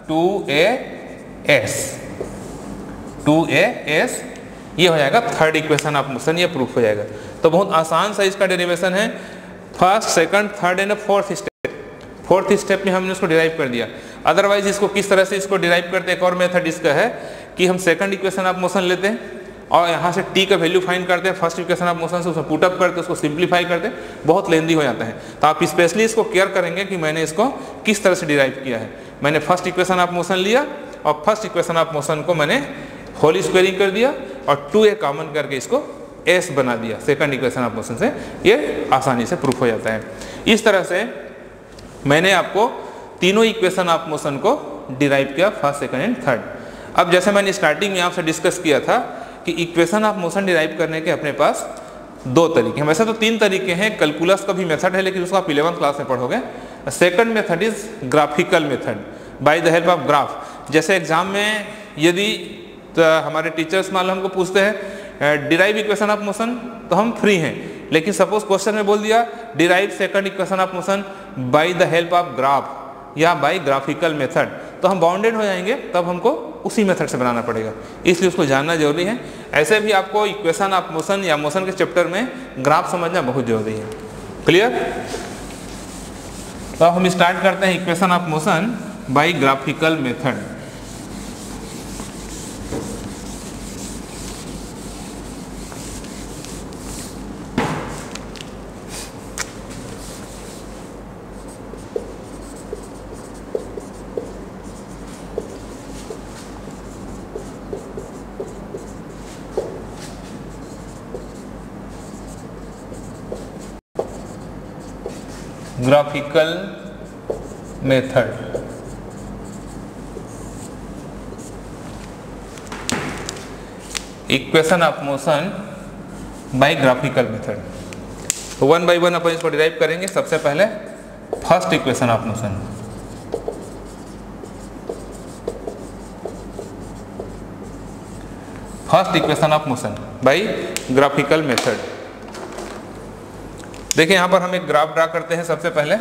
2as, ये हो जाएगा थर्ड इक्वेशन ऑफ मोशन, ये प्रूफ हो जाएगा। तो बहुत आसान सा इसका डेरिवेशन है, first second third and fourth step. Fourth step में हमने उसको डिराइव कर दिया। अदरवाइज इसको किस तरह से इसको डिराइव करते हैं, एक और मेथड इसका है कि हम सेकंड इक्वेशन ऑफ मोशन लेते हैं और यहाँ से t का वैल्यू फाइंड करते हैं, फर्स्ट इक्वेशन ऑफ मोशन से उसको पुट अप करते हैं, उसको सिंप्लीफाई करते हैं, बहुत लेंदी हो जाता है। तो आप स्पेशली इसको केयर करेंगे कि मैंने इसको किस तरह से डिराइव किया है। मैंने फर्स्ट इक्वेशन ऑफ मोशन लिया और फर्स्ट इक्वेशन ऑफ मोशन को मैंने होल स्क्वायरिंग कर दिया और 2a कॉमन करके इसको s बना दिया सेकंड इक्वेशन ऑफ मोशन से। ये आसानी से प्रूफ हो जाता है। इस तरह से मैंने आपको तीनों इक्वेशन ऑफ मोशन को डिराइव किया, फर्स्ट सेकंड एंड थर्ड। अब जैसे मैंने स्टार्टिंग में आपसे डिस्कस किया था कि इक्वेशन ऑफ मोशन डिराइव करने के अपने पास दो तरीके हैं, वैसे तो तीन तरीके हैं। कैलकुलस का भी मेथड है लेकिन उसको आप 11th क्लास में पढ़ोगे। Second method is graphical method by the help of graph. जैसे एग्जाम में यदि तो हमारे टीचर्स मान लो हमको पूछते हैं डिराइव इक्वेशन ऑफ मोशन, तो हम फ्री हैं। लेकिन सपोज क्वेश्चन में बोल दिया derive second equation of motion by the help of graph या बाय ग्राफिकल मेथड, तो हम बाउंडेड हो जाएंगे, तब हमको उसी मेथड से बनाना पड़ेगा, इसलिए उसको जानना जरूरी है। ऐसे भी आपको इक्वेशन ऑफ मोशन या मोशन के चैप्टर में ग्राफ समझना बहुत जरूरी है। क्लियर? तो हम स्टार्ट करते हैं equation of motion by graphical method. Graphical method. Equation of motion by graphical method. तो वन बाय वन अपन इसको डिराइव करेंगे। सबसे पहले first equation of motion. First equation of motion by graphical method. देखिए यहां पर हम एक ग्राफ ड्रा करते हैं। सबसे पहले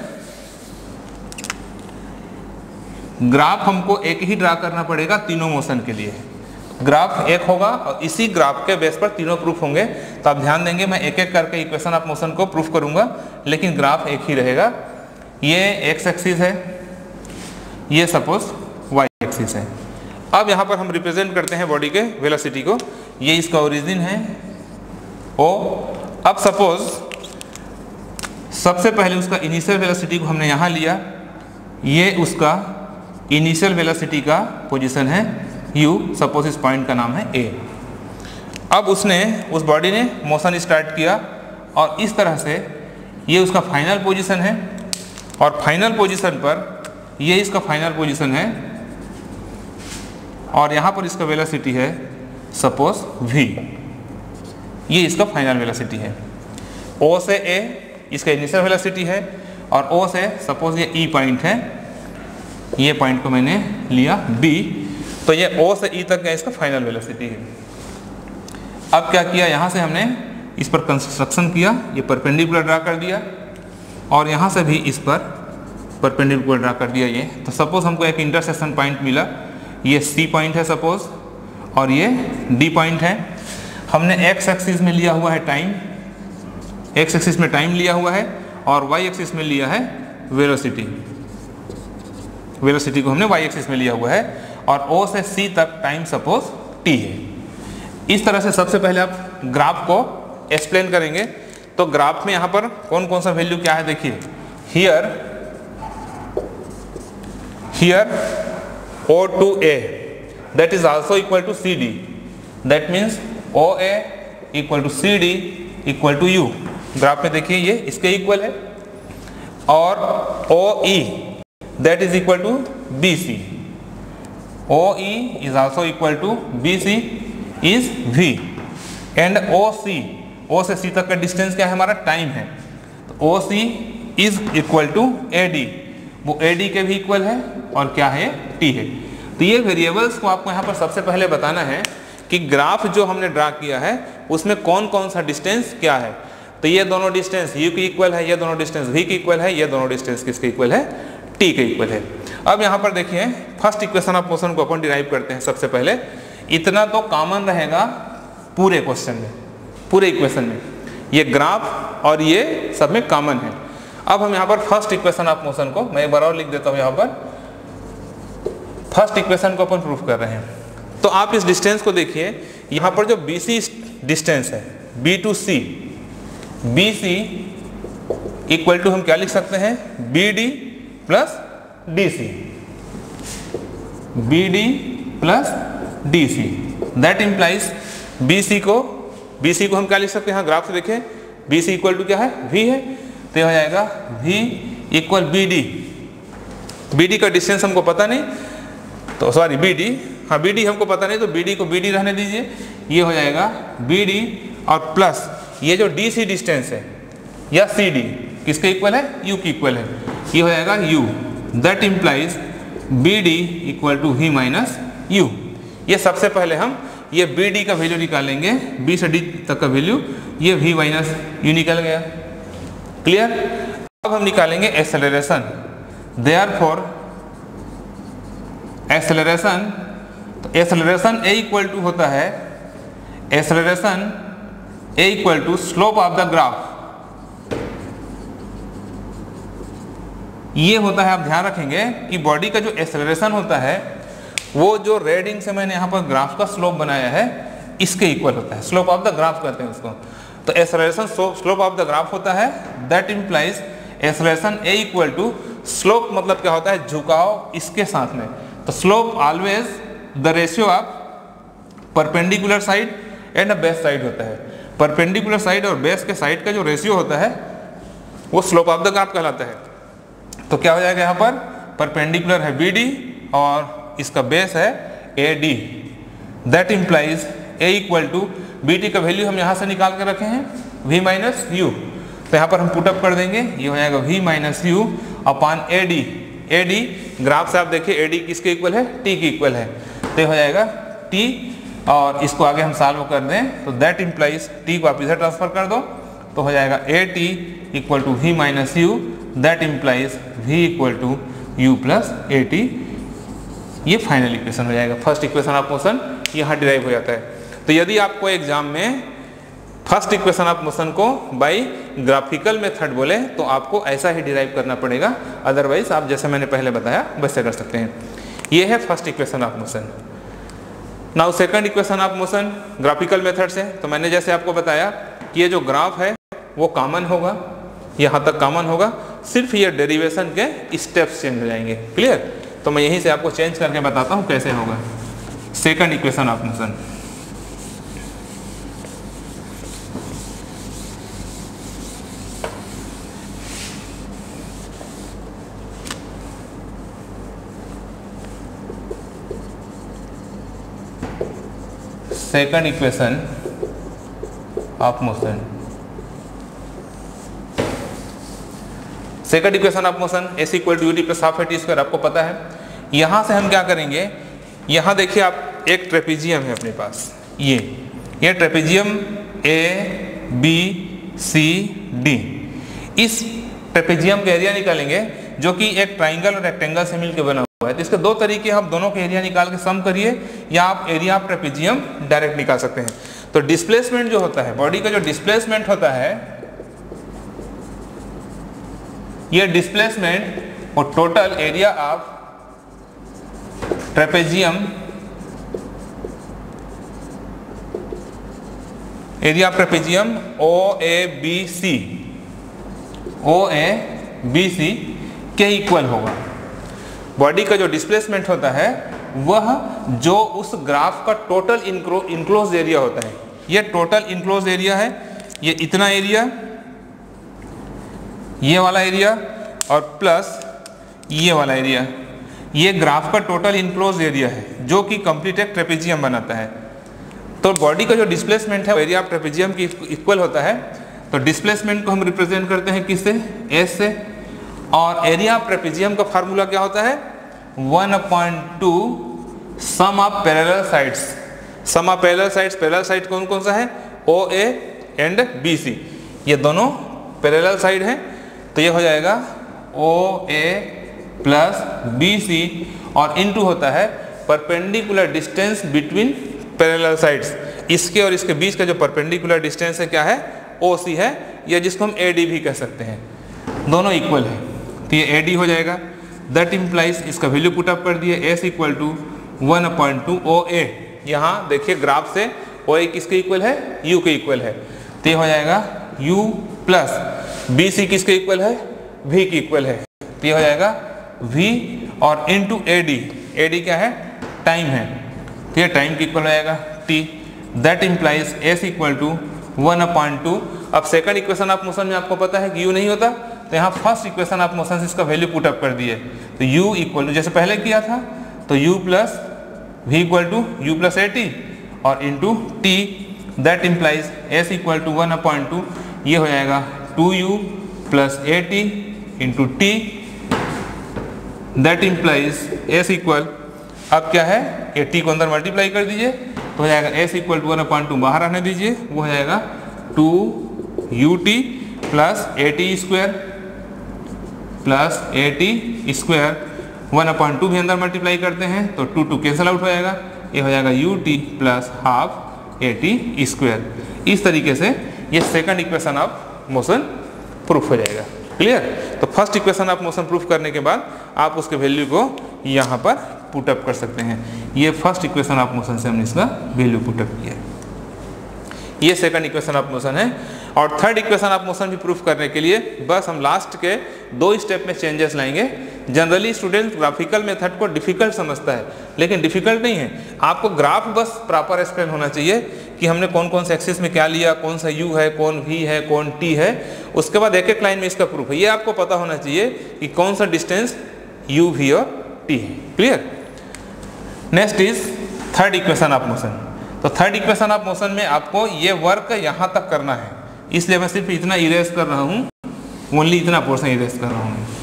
ग्राफ हमको एक ही ड्रा करना पड़ेगा तीनों मोशन के लिए। ग्राफ एक होगा और इसी ग्राफ के बेस पर तीनों प्रूफ होंगे। तो आप ध्यान देंगे मैं एक एक करके इक्वेशन ऑफ मोशन को प्रूफ करूंगा, लेकिन ग्राफ एक ही रहेगा। ये एक्स एक्सिस है, ये सपोज वाई एक्सिस है। अब यहाँ पर हम रिप्रेजेंट करते हैं बॉडी के वेलोसिटी को। ये इसका ओरिजिन है ओ। अब सपोज सबसे पहले उसका इनिशियल वेलोसिटी को हमने यहाँ लिया, ये उसका इनिशियल वेलोसिटी का पोजीशन है u, सपोज इस पॉइंट का नाम है a। अब उस बॉडी ने मोशन स्टार्ट किया और इस तरह से ये उसका फाइनल पोजीशन है और फाइनल पोजीशन पर ये इसका फाइनल पोजीशन है और यहाँ पर इसका वेलोसिटी है सपोज v, ये इसका फाइनल वेलोसिटी है। o से a इसका इनिशियल वेलोसिटी है और O से सपोज ये E पॉइंट है, ये पॉइंट को मैंने लिया B, तो ये O से E तक का इसका फाइनल वेलोसिटी है। अब क्या किया, यहाँ से हमने इस पर कंस्ट्रक्शन किया, ये परपेंडिकुलर ड्रा कर दिया और यहाँ से भी इस पर परपेंडिकुलर ड्रा कर दिया ये। तो सपोज हमको एक इंटरसेक्शन पॉइंट मिला, ये C पॉइंट है सपोज और ये D पॉइंट है। हमने x एक्सिस में लिया हुआ है टाइम, x एक्सिस में टाइम लिया हुआ है और y एक्सिस में लिया है वेलोसिटी। वेलोसिटी को हमने y एक्सिस में लिया हुआ है और O से C तक टाइम सपोज t है। इस तरह से सबसे पहले आप ग्राफ को एक्सप्लेन करेंगे। तो ग्राफ में यहाँ पर कौन कौन सा वैल्यू क्या है देखिए। Here O to A that is also equal to CD, that means OA equal to CD equal to U, graph में देखिए ये इसके इक्वल है, और O E that is equal to B C, O E is also equal to B C is V, and O C, O से C तक का distance क्या है हमारा, टाइम है, तो O C is equal to A D, वो A D के भी इक्वल है और क्या है, टी है। तो ये वेरिएबल्स को आपको यहाँ पर सबसे पहले बताना है कि ग्राफ जो हमने ड्रा किया है उसमें कौन कौन सा डिस्टेंस क्या है। तो ये दोनों डिस्टेंस u के इक्वल है, ये दोनों डिस्टेंस v के इक्वल है, ये दोनों डिस्टेंस किसके इक्वल है, t के इक्वल है। अब यहाँ पर देखिए फर्स्ट इक्वेशन ऑफ मोशन को अपन डिराइव करते हैं। सबसे पहले इतना तो कॉमन रहेगा पूरे क्वेश्चन में, पूरे इक्वेशन में, ये ग्राफ और ये सब में कॉमन है। अब हम यहाँ पर फर्स्ट इक्वेशन ऑफ मोशन को मैं एक बार और लिख देता हूँ, यहाँ पर फर्स्ट इक्वेशन को अपन प्रूफ कर रहे हैं। तो आप इस डिस्टेंस को देखिए, यहाँ पर जो BC डिस्टेंस है, B टू C, BC इक्वल टू हम क्या लिख सकते हैं, BD plus DC, BD plus DC, that implies BC को हम क्या लिख सकते हैं, यहाँ ग्राफ से देखें BC इक्वल टू क्या है, V है, तो यह हो जाएगा V इक्वल BD का डिस्टेंस हमको पता नहीं, तो सॉरी BD, हाँ BD हमको पता नहीं, तो BD को BD रहने दीजिए, ये हो जाएगा BD और प्लस ये जो DC डिस्टेंस है या CD किसके इक्वल है, U की इक्वल है, ये हो जाएगा U, that implies BD equal to V minus U। ये सबसे पहले हम ये BD का वैल्यू निकालेंगे, B से D तक का वैल्यू, ये V माइनस U निकल गया, क्लियर। अब हम निकालेंगे एक्सेलरेशन, देयरफॉर एक्सेलरेशन, तो एक्सेलरेशन A इक्वल टू होता है, acceleration A equal to slope of the graph, ये होता है, आप ध्यान रखेंगे कि बॉडी का जो एक्सेलरेशन होता है वो जो रेडिंग से मैंने यहाँ पर ग्राफ का स्लोप बनाया है इसके इक्वल होता है, स्लोप ऑफ द ग्राफ कहते हैं उसको। तो acceleration slope of the graph होता है, that implies acceleration A equal to slope, मतलब क्या होता है, झुकाव इसके साथ में, तो slope always the ratio of perpendicular side and base side होता है। परपेंडिकुलर साइड और बेस के साइड का जो रेशियो होता है वो स्लोप ऑफ द ग्राफ कहलाता है। तो क्या हो जाएगा, यहाँ पर परपेंडिकुलर है BD और इसका बेस है AD, that implies A equal to BD का वैल्यू हम यहाँ से निकाल के रखे हैं V माइनस U, तो यहाँ पर हम पुटअप कर देंगे, ये हो जाएगा V minus U upon AD graph से आप देखिए AD किसके इक्वल है, T की इक्वल है, तो ये हो जाएगा T, और इसको आगे हम सॉल्व कर दें तो दैट इम्प्लाइज T को आप इधर ट्रांसफर कर दो, तो हो जाएगा AT equal to V minus U, that implies V equal to U plus AT। ये फाइनल इक्वेशन हो जाएगा, फर्स्ट इक्वेशन ऑफ मोशन यहाँ डिराइव हो जाता है। तो यदि आपको एग्जाम में फर्स्ट इक्वेशन ऑफ मोशन को बाय ग्राफिकल मेथड बोले तो आपको ऐसा ही डिराइव करना पड़ेगा, अदरवाइज आप जैसे मैंने पहले बताया वैसे कर सकते हैं। ये है first equation of motion. Now second equation of motion graphical method से, तो मैंने जैसे आपको बताया कि ये जो ग्राफ है वो कॉमन होगा, यहाँ तक कॉमन होगा, सिर्फ ये डेरिवेशन के स्टेप्स चेंज हो जाएंगे, क्लियर। तो मैं यहीं से आपको चेंज करके बताता हूँ कैसे होगा second equation of motion. Second equation of motion, second equation of motion S equal to UT plus half AT square आपको पता है। यहाँ से हम क्या करेंगे, यहाँ देखिए आप एक ट्रेपेजियम है अपने पास, ये ट्रेपेजियम ABCD, इस ट्रेपेजियम का एरिया निकालेंगे जो कि एक ट्राइंगल और रेक्टेंगल से मिलकर बना हुआ है। तो इसके दो तरीके, आप दोनों के एरिया निकाल के सम करिए या आप एरिया ऑफ ट्रेपेजियम डायरेक्ट निकाल सकते हैं। तो डिस्प्लेसमेंट जो होता है, बॉडी का जो डिस्प्लेसमेंट होता है, ये डिस्प्लेसमेंट और total area of trapezium, area of trapezium OABC के इक्वल होगा। बॉडी का जो डिस्प्लेसमेंट होता है वह जो उस ग्राफ का टोटल इनक्लोज एरिया होता है, ये टोटल इनक्लोज एरिया है, ये इतना एरिया, ये वाला एरिया और प्लस ये वाला एरिया, ये ग्राफ का टोटल इनक्लोज एरिया है जो कि कंप्लीट एक ट्रेपेजियम बनाता है। तो बॉडी का जो डिस्प्लेसमेंट है एरिया ऑफ ट्रेपेजियम की इक्वल होता है। तो डिस्प्लेसमेंट को हम रिप्रेजेंट करते हैं किससे? एस से। और एरिया ऑफ ट्रेपेजियम का फार्मूला क्या होता है? 1/2 sum of parallel sides. Sum of parallel sides, parallel side कौन कौन सा है? OA एंड BC, ये दोनों पैरेलल साइड है। तो ये हो जाएगा OA प्लस BC और इनटू होता है perpendicular distance between parallel sides. इसके और इसके बीच का जो परपेंडिकुलर डिस्टेंस है क्या है? OC है, या जिसको हम AD भी कह सकते हैं। दोनों इक्वल है तो ये AD हो जाएगा। दैट इम्प्लाइज, इसका वैल्यू पुट अप कर दिए, S इक्वल टू 1/2 OA। यहाँ देखिए ग्राफ से OA किसके इक्वल है? U के इक्वल है। तो ये हो जाएगा U प्लस BC किसके इक्वल है? V के इक्वल है। तो ये हो जाएगा V और इनटू AD। AD क्या है? टाइम है, तो ये टाइम के इक्वल हो जाएगा T। That implies S equal to 1/2। अब सेकंड इक्वेशन ऑफ मोशन में आपको पता है कि U नहीं होता, तो यहाँ फर्स्ट इक्वेशन ऑफ मोशन से इसका वैल्यू पुट अप कर दिए। तो U इक्वल टू जैसे पहले किया था, तो U plus V equal to U plus AT और into T। That implies S equal to 1/2, ये हो जाएगा 2U plus AT into T। That implies S equal, अब क्या है? AT को अंदर मल्टीप्लाई कर दीजिए तो हो जाएगा S इक्वल टू 1/2 बाहर आने दीजिए, वो हो जाएगा 2UT plus AT square plus AT square. 1/2 भी अंदर मल्टीप्लाई करते हैं तो 2 कैंसल आउट हो जाएगा, ये हो जाएगा UT plus half AT square. इस तरीके से ये second equation of motion proof हो जाएगा। क्लियर? तो first equation of motion proof करने के बाद आप उसके वैल्यू को यहाँ पर पुट अप कर सकते हैं। ये फर्स्ट इक्वेशन ऑफ मोशन से हमने इसका वैल्यू पुट अप किया। ये सेकंड इक्वेशन ऑफ मोशन है। और थर्ड इक्वेशन ऑफ मोशन भी प्रूफ करने के लिए बस हम लास्ट के 2 स्टेप में चेंजेस लाएंगे। जनरली स्टूडेंट ग्राफिकल मेथड को डिफिकल्ट समझता है, लेकिन डिफिकल्ट नहीं है। आपको ग्राफ बस प्रॉपर एक्सप्लेन होना चाहिए कि हमने कौन कौन से एक्सिस में क्या लिया, कौन सा U है, कौन V है, कौन T है। उसके बाद एक एक लाइन में इसका प्रूफ है। ये आपको पता होना चाहिए कि कौन सा डिस्टेंस U, V और T है। Clear? Next is third equation of motion. तो थर्ड इक्वेशन ऑफ मोशन में आपको ये वर्क यहाँ तक करना है, इसलिए मैं सिर्फ इतना इरेज कर रहा हूँ, ओनली इतना पोर्शन इरेज कर रहा हूँ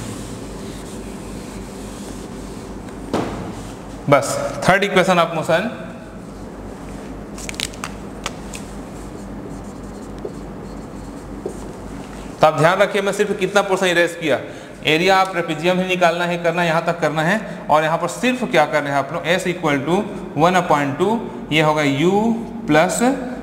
बस। थर्ड इक्वेशन ऑफ मोशन, तो आप ध्यान रखिए मैं सिर्फ कितना पोर्शन इरेज किया। एरिया ऑफ ट्रेपेजियम ही निकालना है, करना यहाँ तक करना है। और यहाँ पर सिर्फ क्या कर रहे हैं आप लोग? S इक्वल टू 1/2, ये होगा U प्लस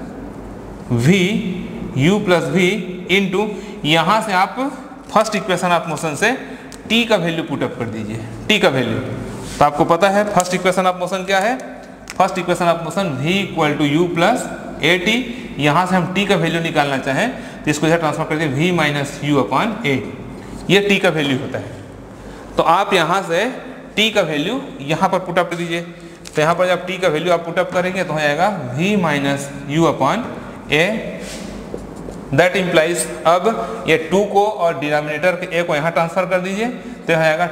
V इंटू, यहाँ से आप फर्स्ट इक्वेशन ऑफ मोशन से T का वैल्यू पुटअप कर दीजिए। T का वैल्यू तो आपको पता है फर्स्ट इक्वेशन ऑफ मोशन क्या है? First equation of motion V equal to U plus AT। यहाँ से हम T का वैल्यू निकालना चाहें तो इसको इधर ट्रांसफर कर दिए V माइनस U/A। ये T का वैल्यू होता है। तो आप यहाँ से T का वैल्यू यहाँ पर पुटअप कर दीजिए। तो यहाँ पर जब T का वैल्यू आप पुटअप करेंगे तो हो जाएगा V minus U/A। That implies, अब ये 2 को और डिनोमिनेटर के A को यहाँ ट्रांसफर कर दीजिए तो हो जाएगा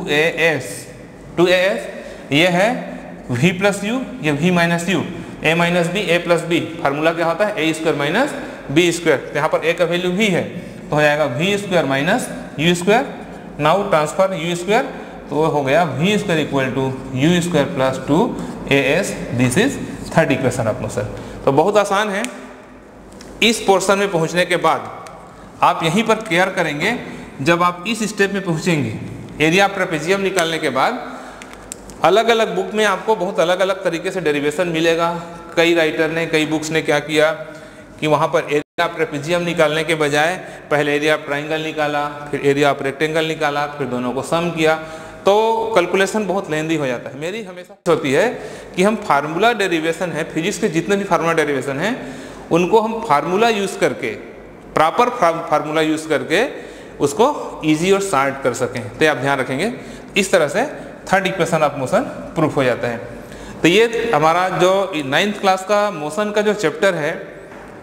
2AS। ये है V प्लस U, ये V minus U, A minus B, A plus B। Formula क्या होता है? A square minus B square. तो यहाँ पर A का वैल्यू V है तो हो जाएगा V square minus U square. Now transfer U square, तो हो गया V square equal to U square plus 2AS। This is third equation of motion. तो बहुत आसान है। इस पोर्शन में पहुंचने के बाद आप यहीं पर केयर करेंगे, जब आप इस स्टेप में पहुंचेंगे एरिया ऑफ ट्रेपेजियम निकालने के बाद अलग अलग बुक में आपको बहुत अलग अलग तरीके से डेरिवेशन मिलेगा। कई राइटर ने, कई बुक्स ने क्या किया कि वहाँ पर एरिया ऑफ ट्रेपेजियम निकालने के बजाय पहले एरिया ऑफ ट्राइंगल निकाला, फिर एरिया ऑफ रेक्टेंगल निकाला, फिर दोनों को सम किया, तो कैलकुलेशन बहुत लेंदी हो जाता है। मेरी हमेशा होती है कि हम फार्मूला डेरिवेशन है, फिजिक्स के जितने भी फार्मूला डेरिवेशन हैं उनको हम फार्मूला यूज़ करके, प्रॉपर फार्मूला यूज़ करके उसको ईजी और शार्ट कर सकें। तो आप ध्यान रखेंगे इस तरह से third equation of motion proof हो जाता है। तो ये हमारा जो 9th क्लास का मोशन का जो चैप्टर है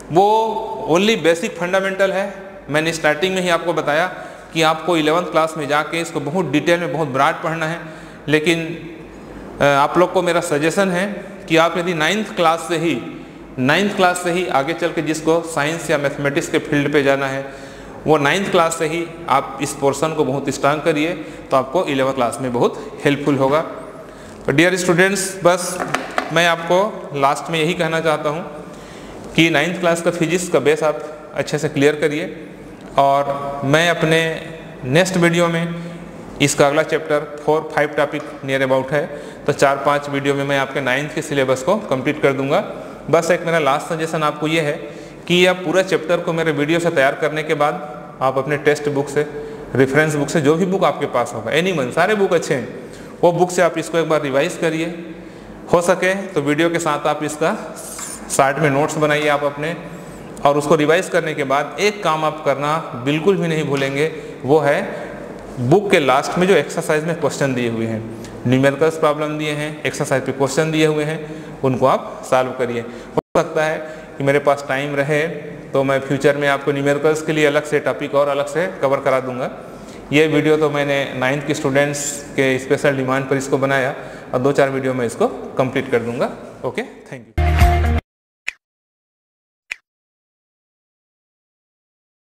वो ओनली बेसिक फंडामेंटल है। मैंने स्टार्टिंग में ही आपको बताया कि आपको 11th क्लास में जाके इसको बहुत डिटेल में बहुत ब्रॉड पढ़ना है, लेकिन आप लोग को मेरा सजेशन है कि आप यदि 9th क्लास से ही आगे चल के जिसको साइंस या मैथमेटिक्स के फील्ड पे जाना है, वो 9th क्लास से ही आप इस पोर्शन को बहुत स्ट्रांग करिए, तो आपको 11th क्लास में बहुत हेल्पफुल होगा। तो डियर स्टूडेंट्स, बस मैं आपको लास्ट में यही कहना चाहता हूँ कि 9th क्लास का फिजिक्स का बेस आप अच्छे से क्लियर करिए, और मैं अपने नेक्स्ट वीडियो में इसका अगला चैप्टर 4-5 टॉपिक नियर अबाउट है, तो 4-5 वीडियो में मैं आपके 9th के सिलेबस को कंप्लीट कर दूंगा। बस एक मेरा लास्ट सजेशन आपको ये है कि आप पूरा चैप्टर को मेरे वीडियो से तैयार करने के बाद आप अपने टेक्स्ट बुक से, रेफरेंस बुक से, जो भी बुक आपके पास होगा, एनीवन, सारे बुक अच्छे हैं, वो बुक से आप इसको एक बार रिवाइज करिए। हो सके तो वीडियो के साथ आप इसका साइड में नोट्स बनाइए आप अपने, और उसको रिवाइज करने के बाद एक काम आप करना बिल्कुल भी नहीं भूलेंगे, वो है बुक के लास्ट में जो एक्सरसाइज में क्वेश्चन दिए हुए हैं, न्यूमेरिकल्स प्रॉब्लम दिए हैं, एक्सरसाइज पे क्वेश्चन दिए हुए हैं, उनको आप सॉल्व करिए। हो सकता है कि मेरे पास टाइम रहे तो मैं फ्यूचर में आपको न्यूमेरिकल्स के लिए अलग से टॉपिक और अलग से कवर करा दूंगा। ये वीडियो तो मैंने 9th के स्टूडेंट्स के स्पेशल डिमांड पर इसको बनाया, और 2-4 वीडियो में इसको कंप्लीट कर दूंगा। Okay, thank you.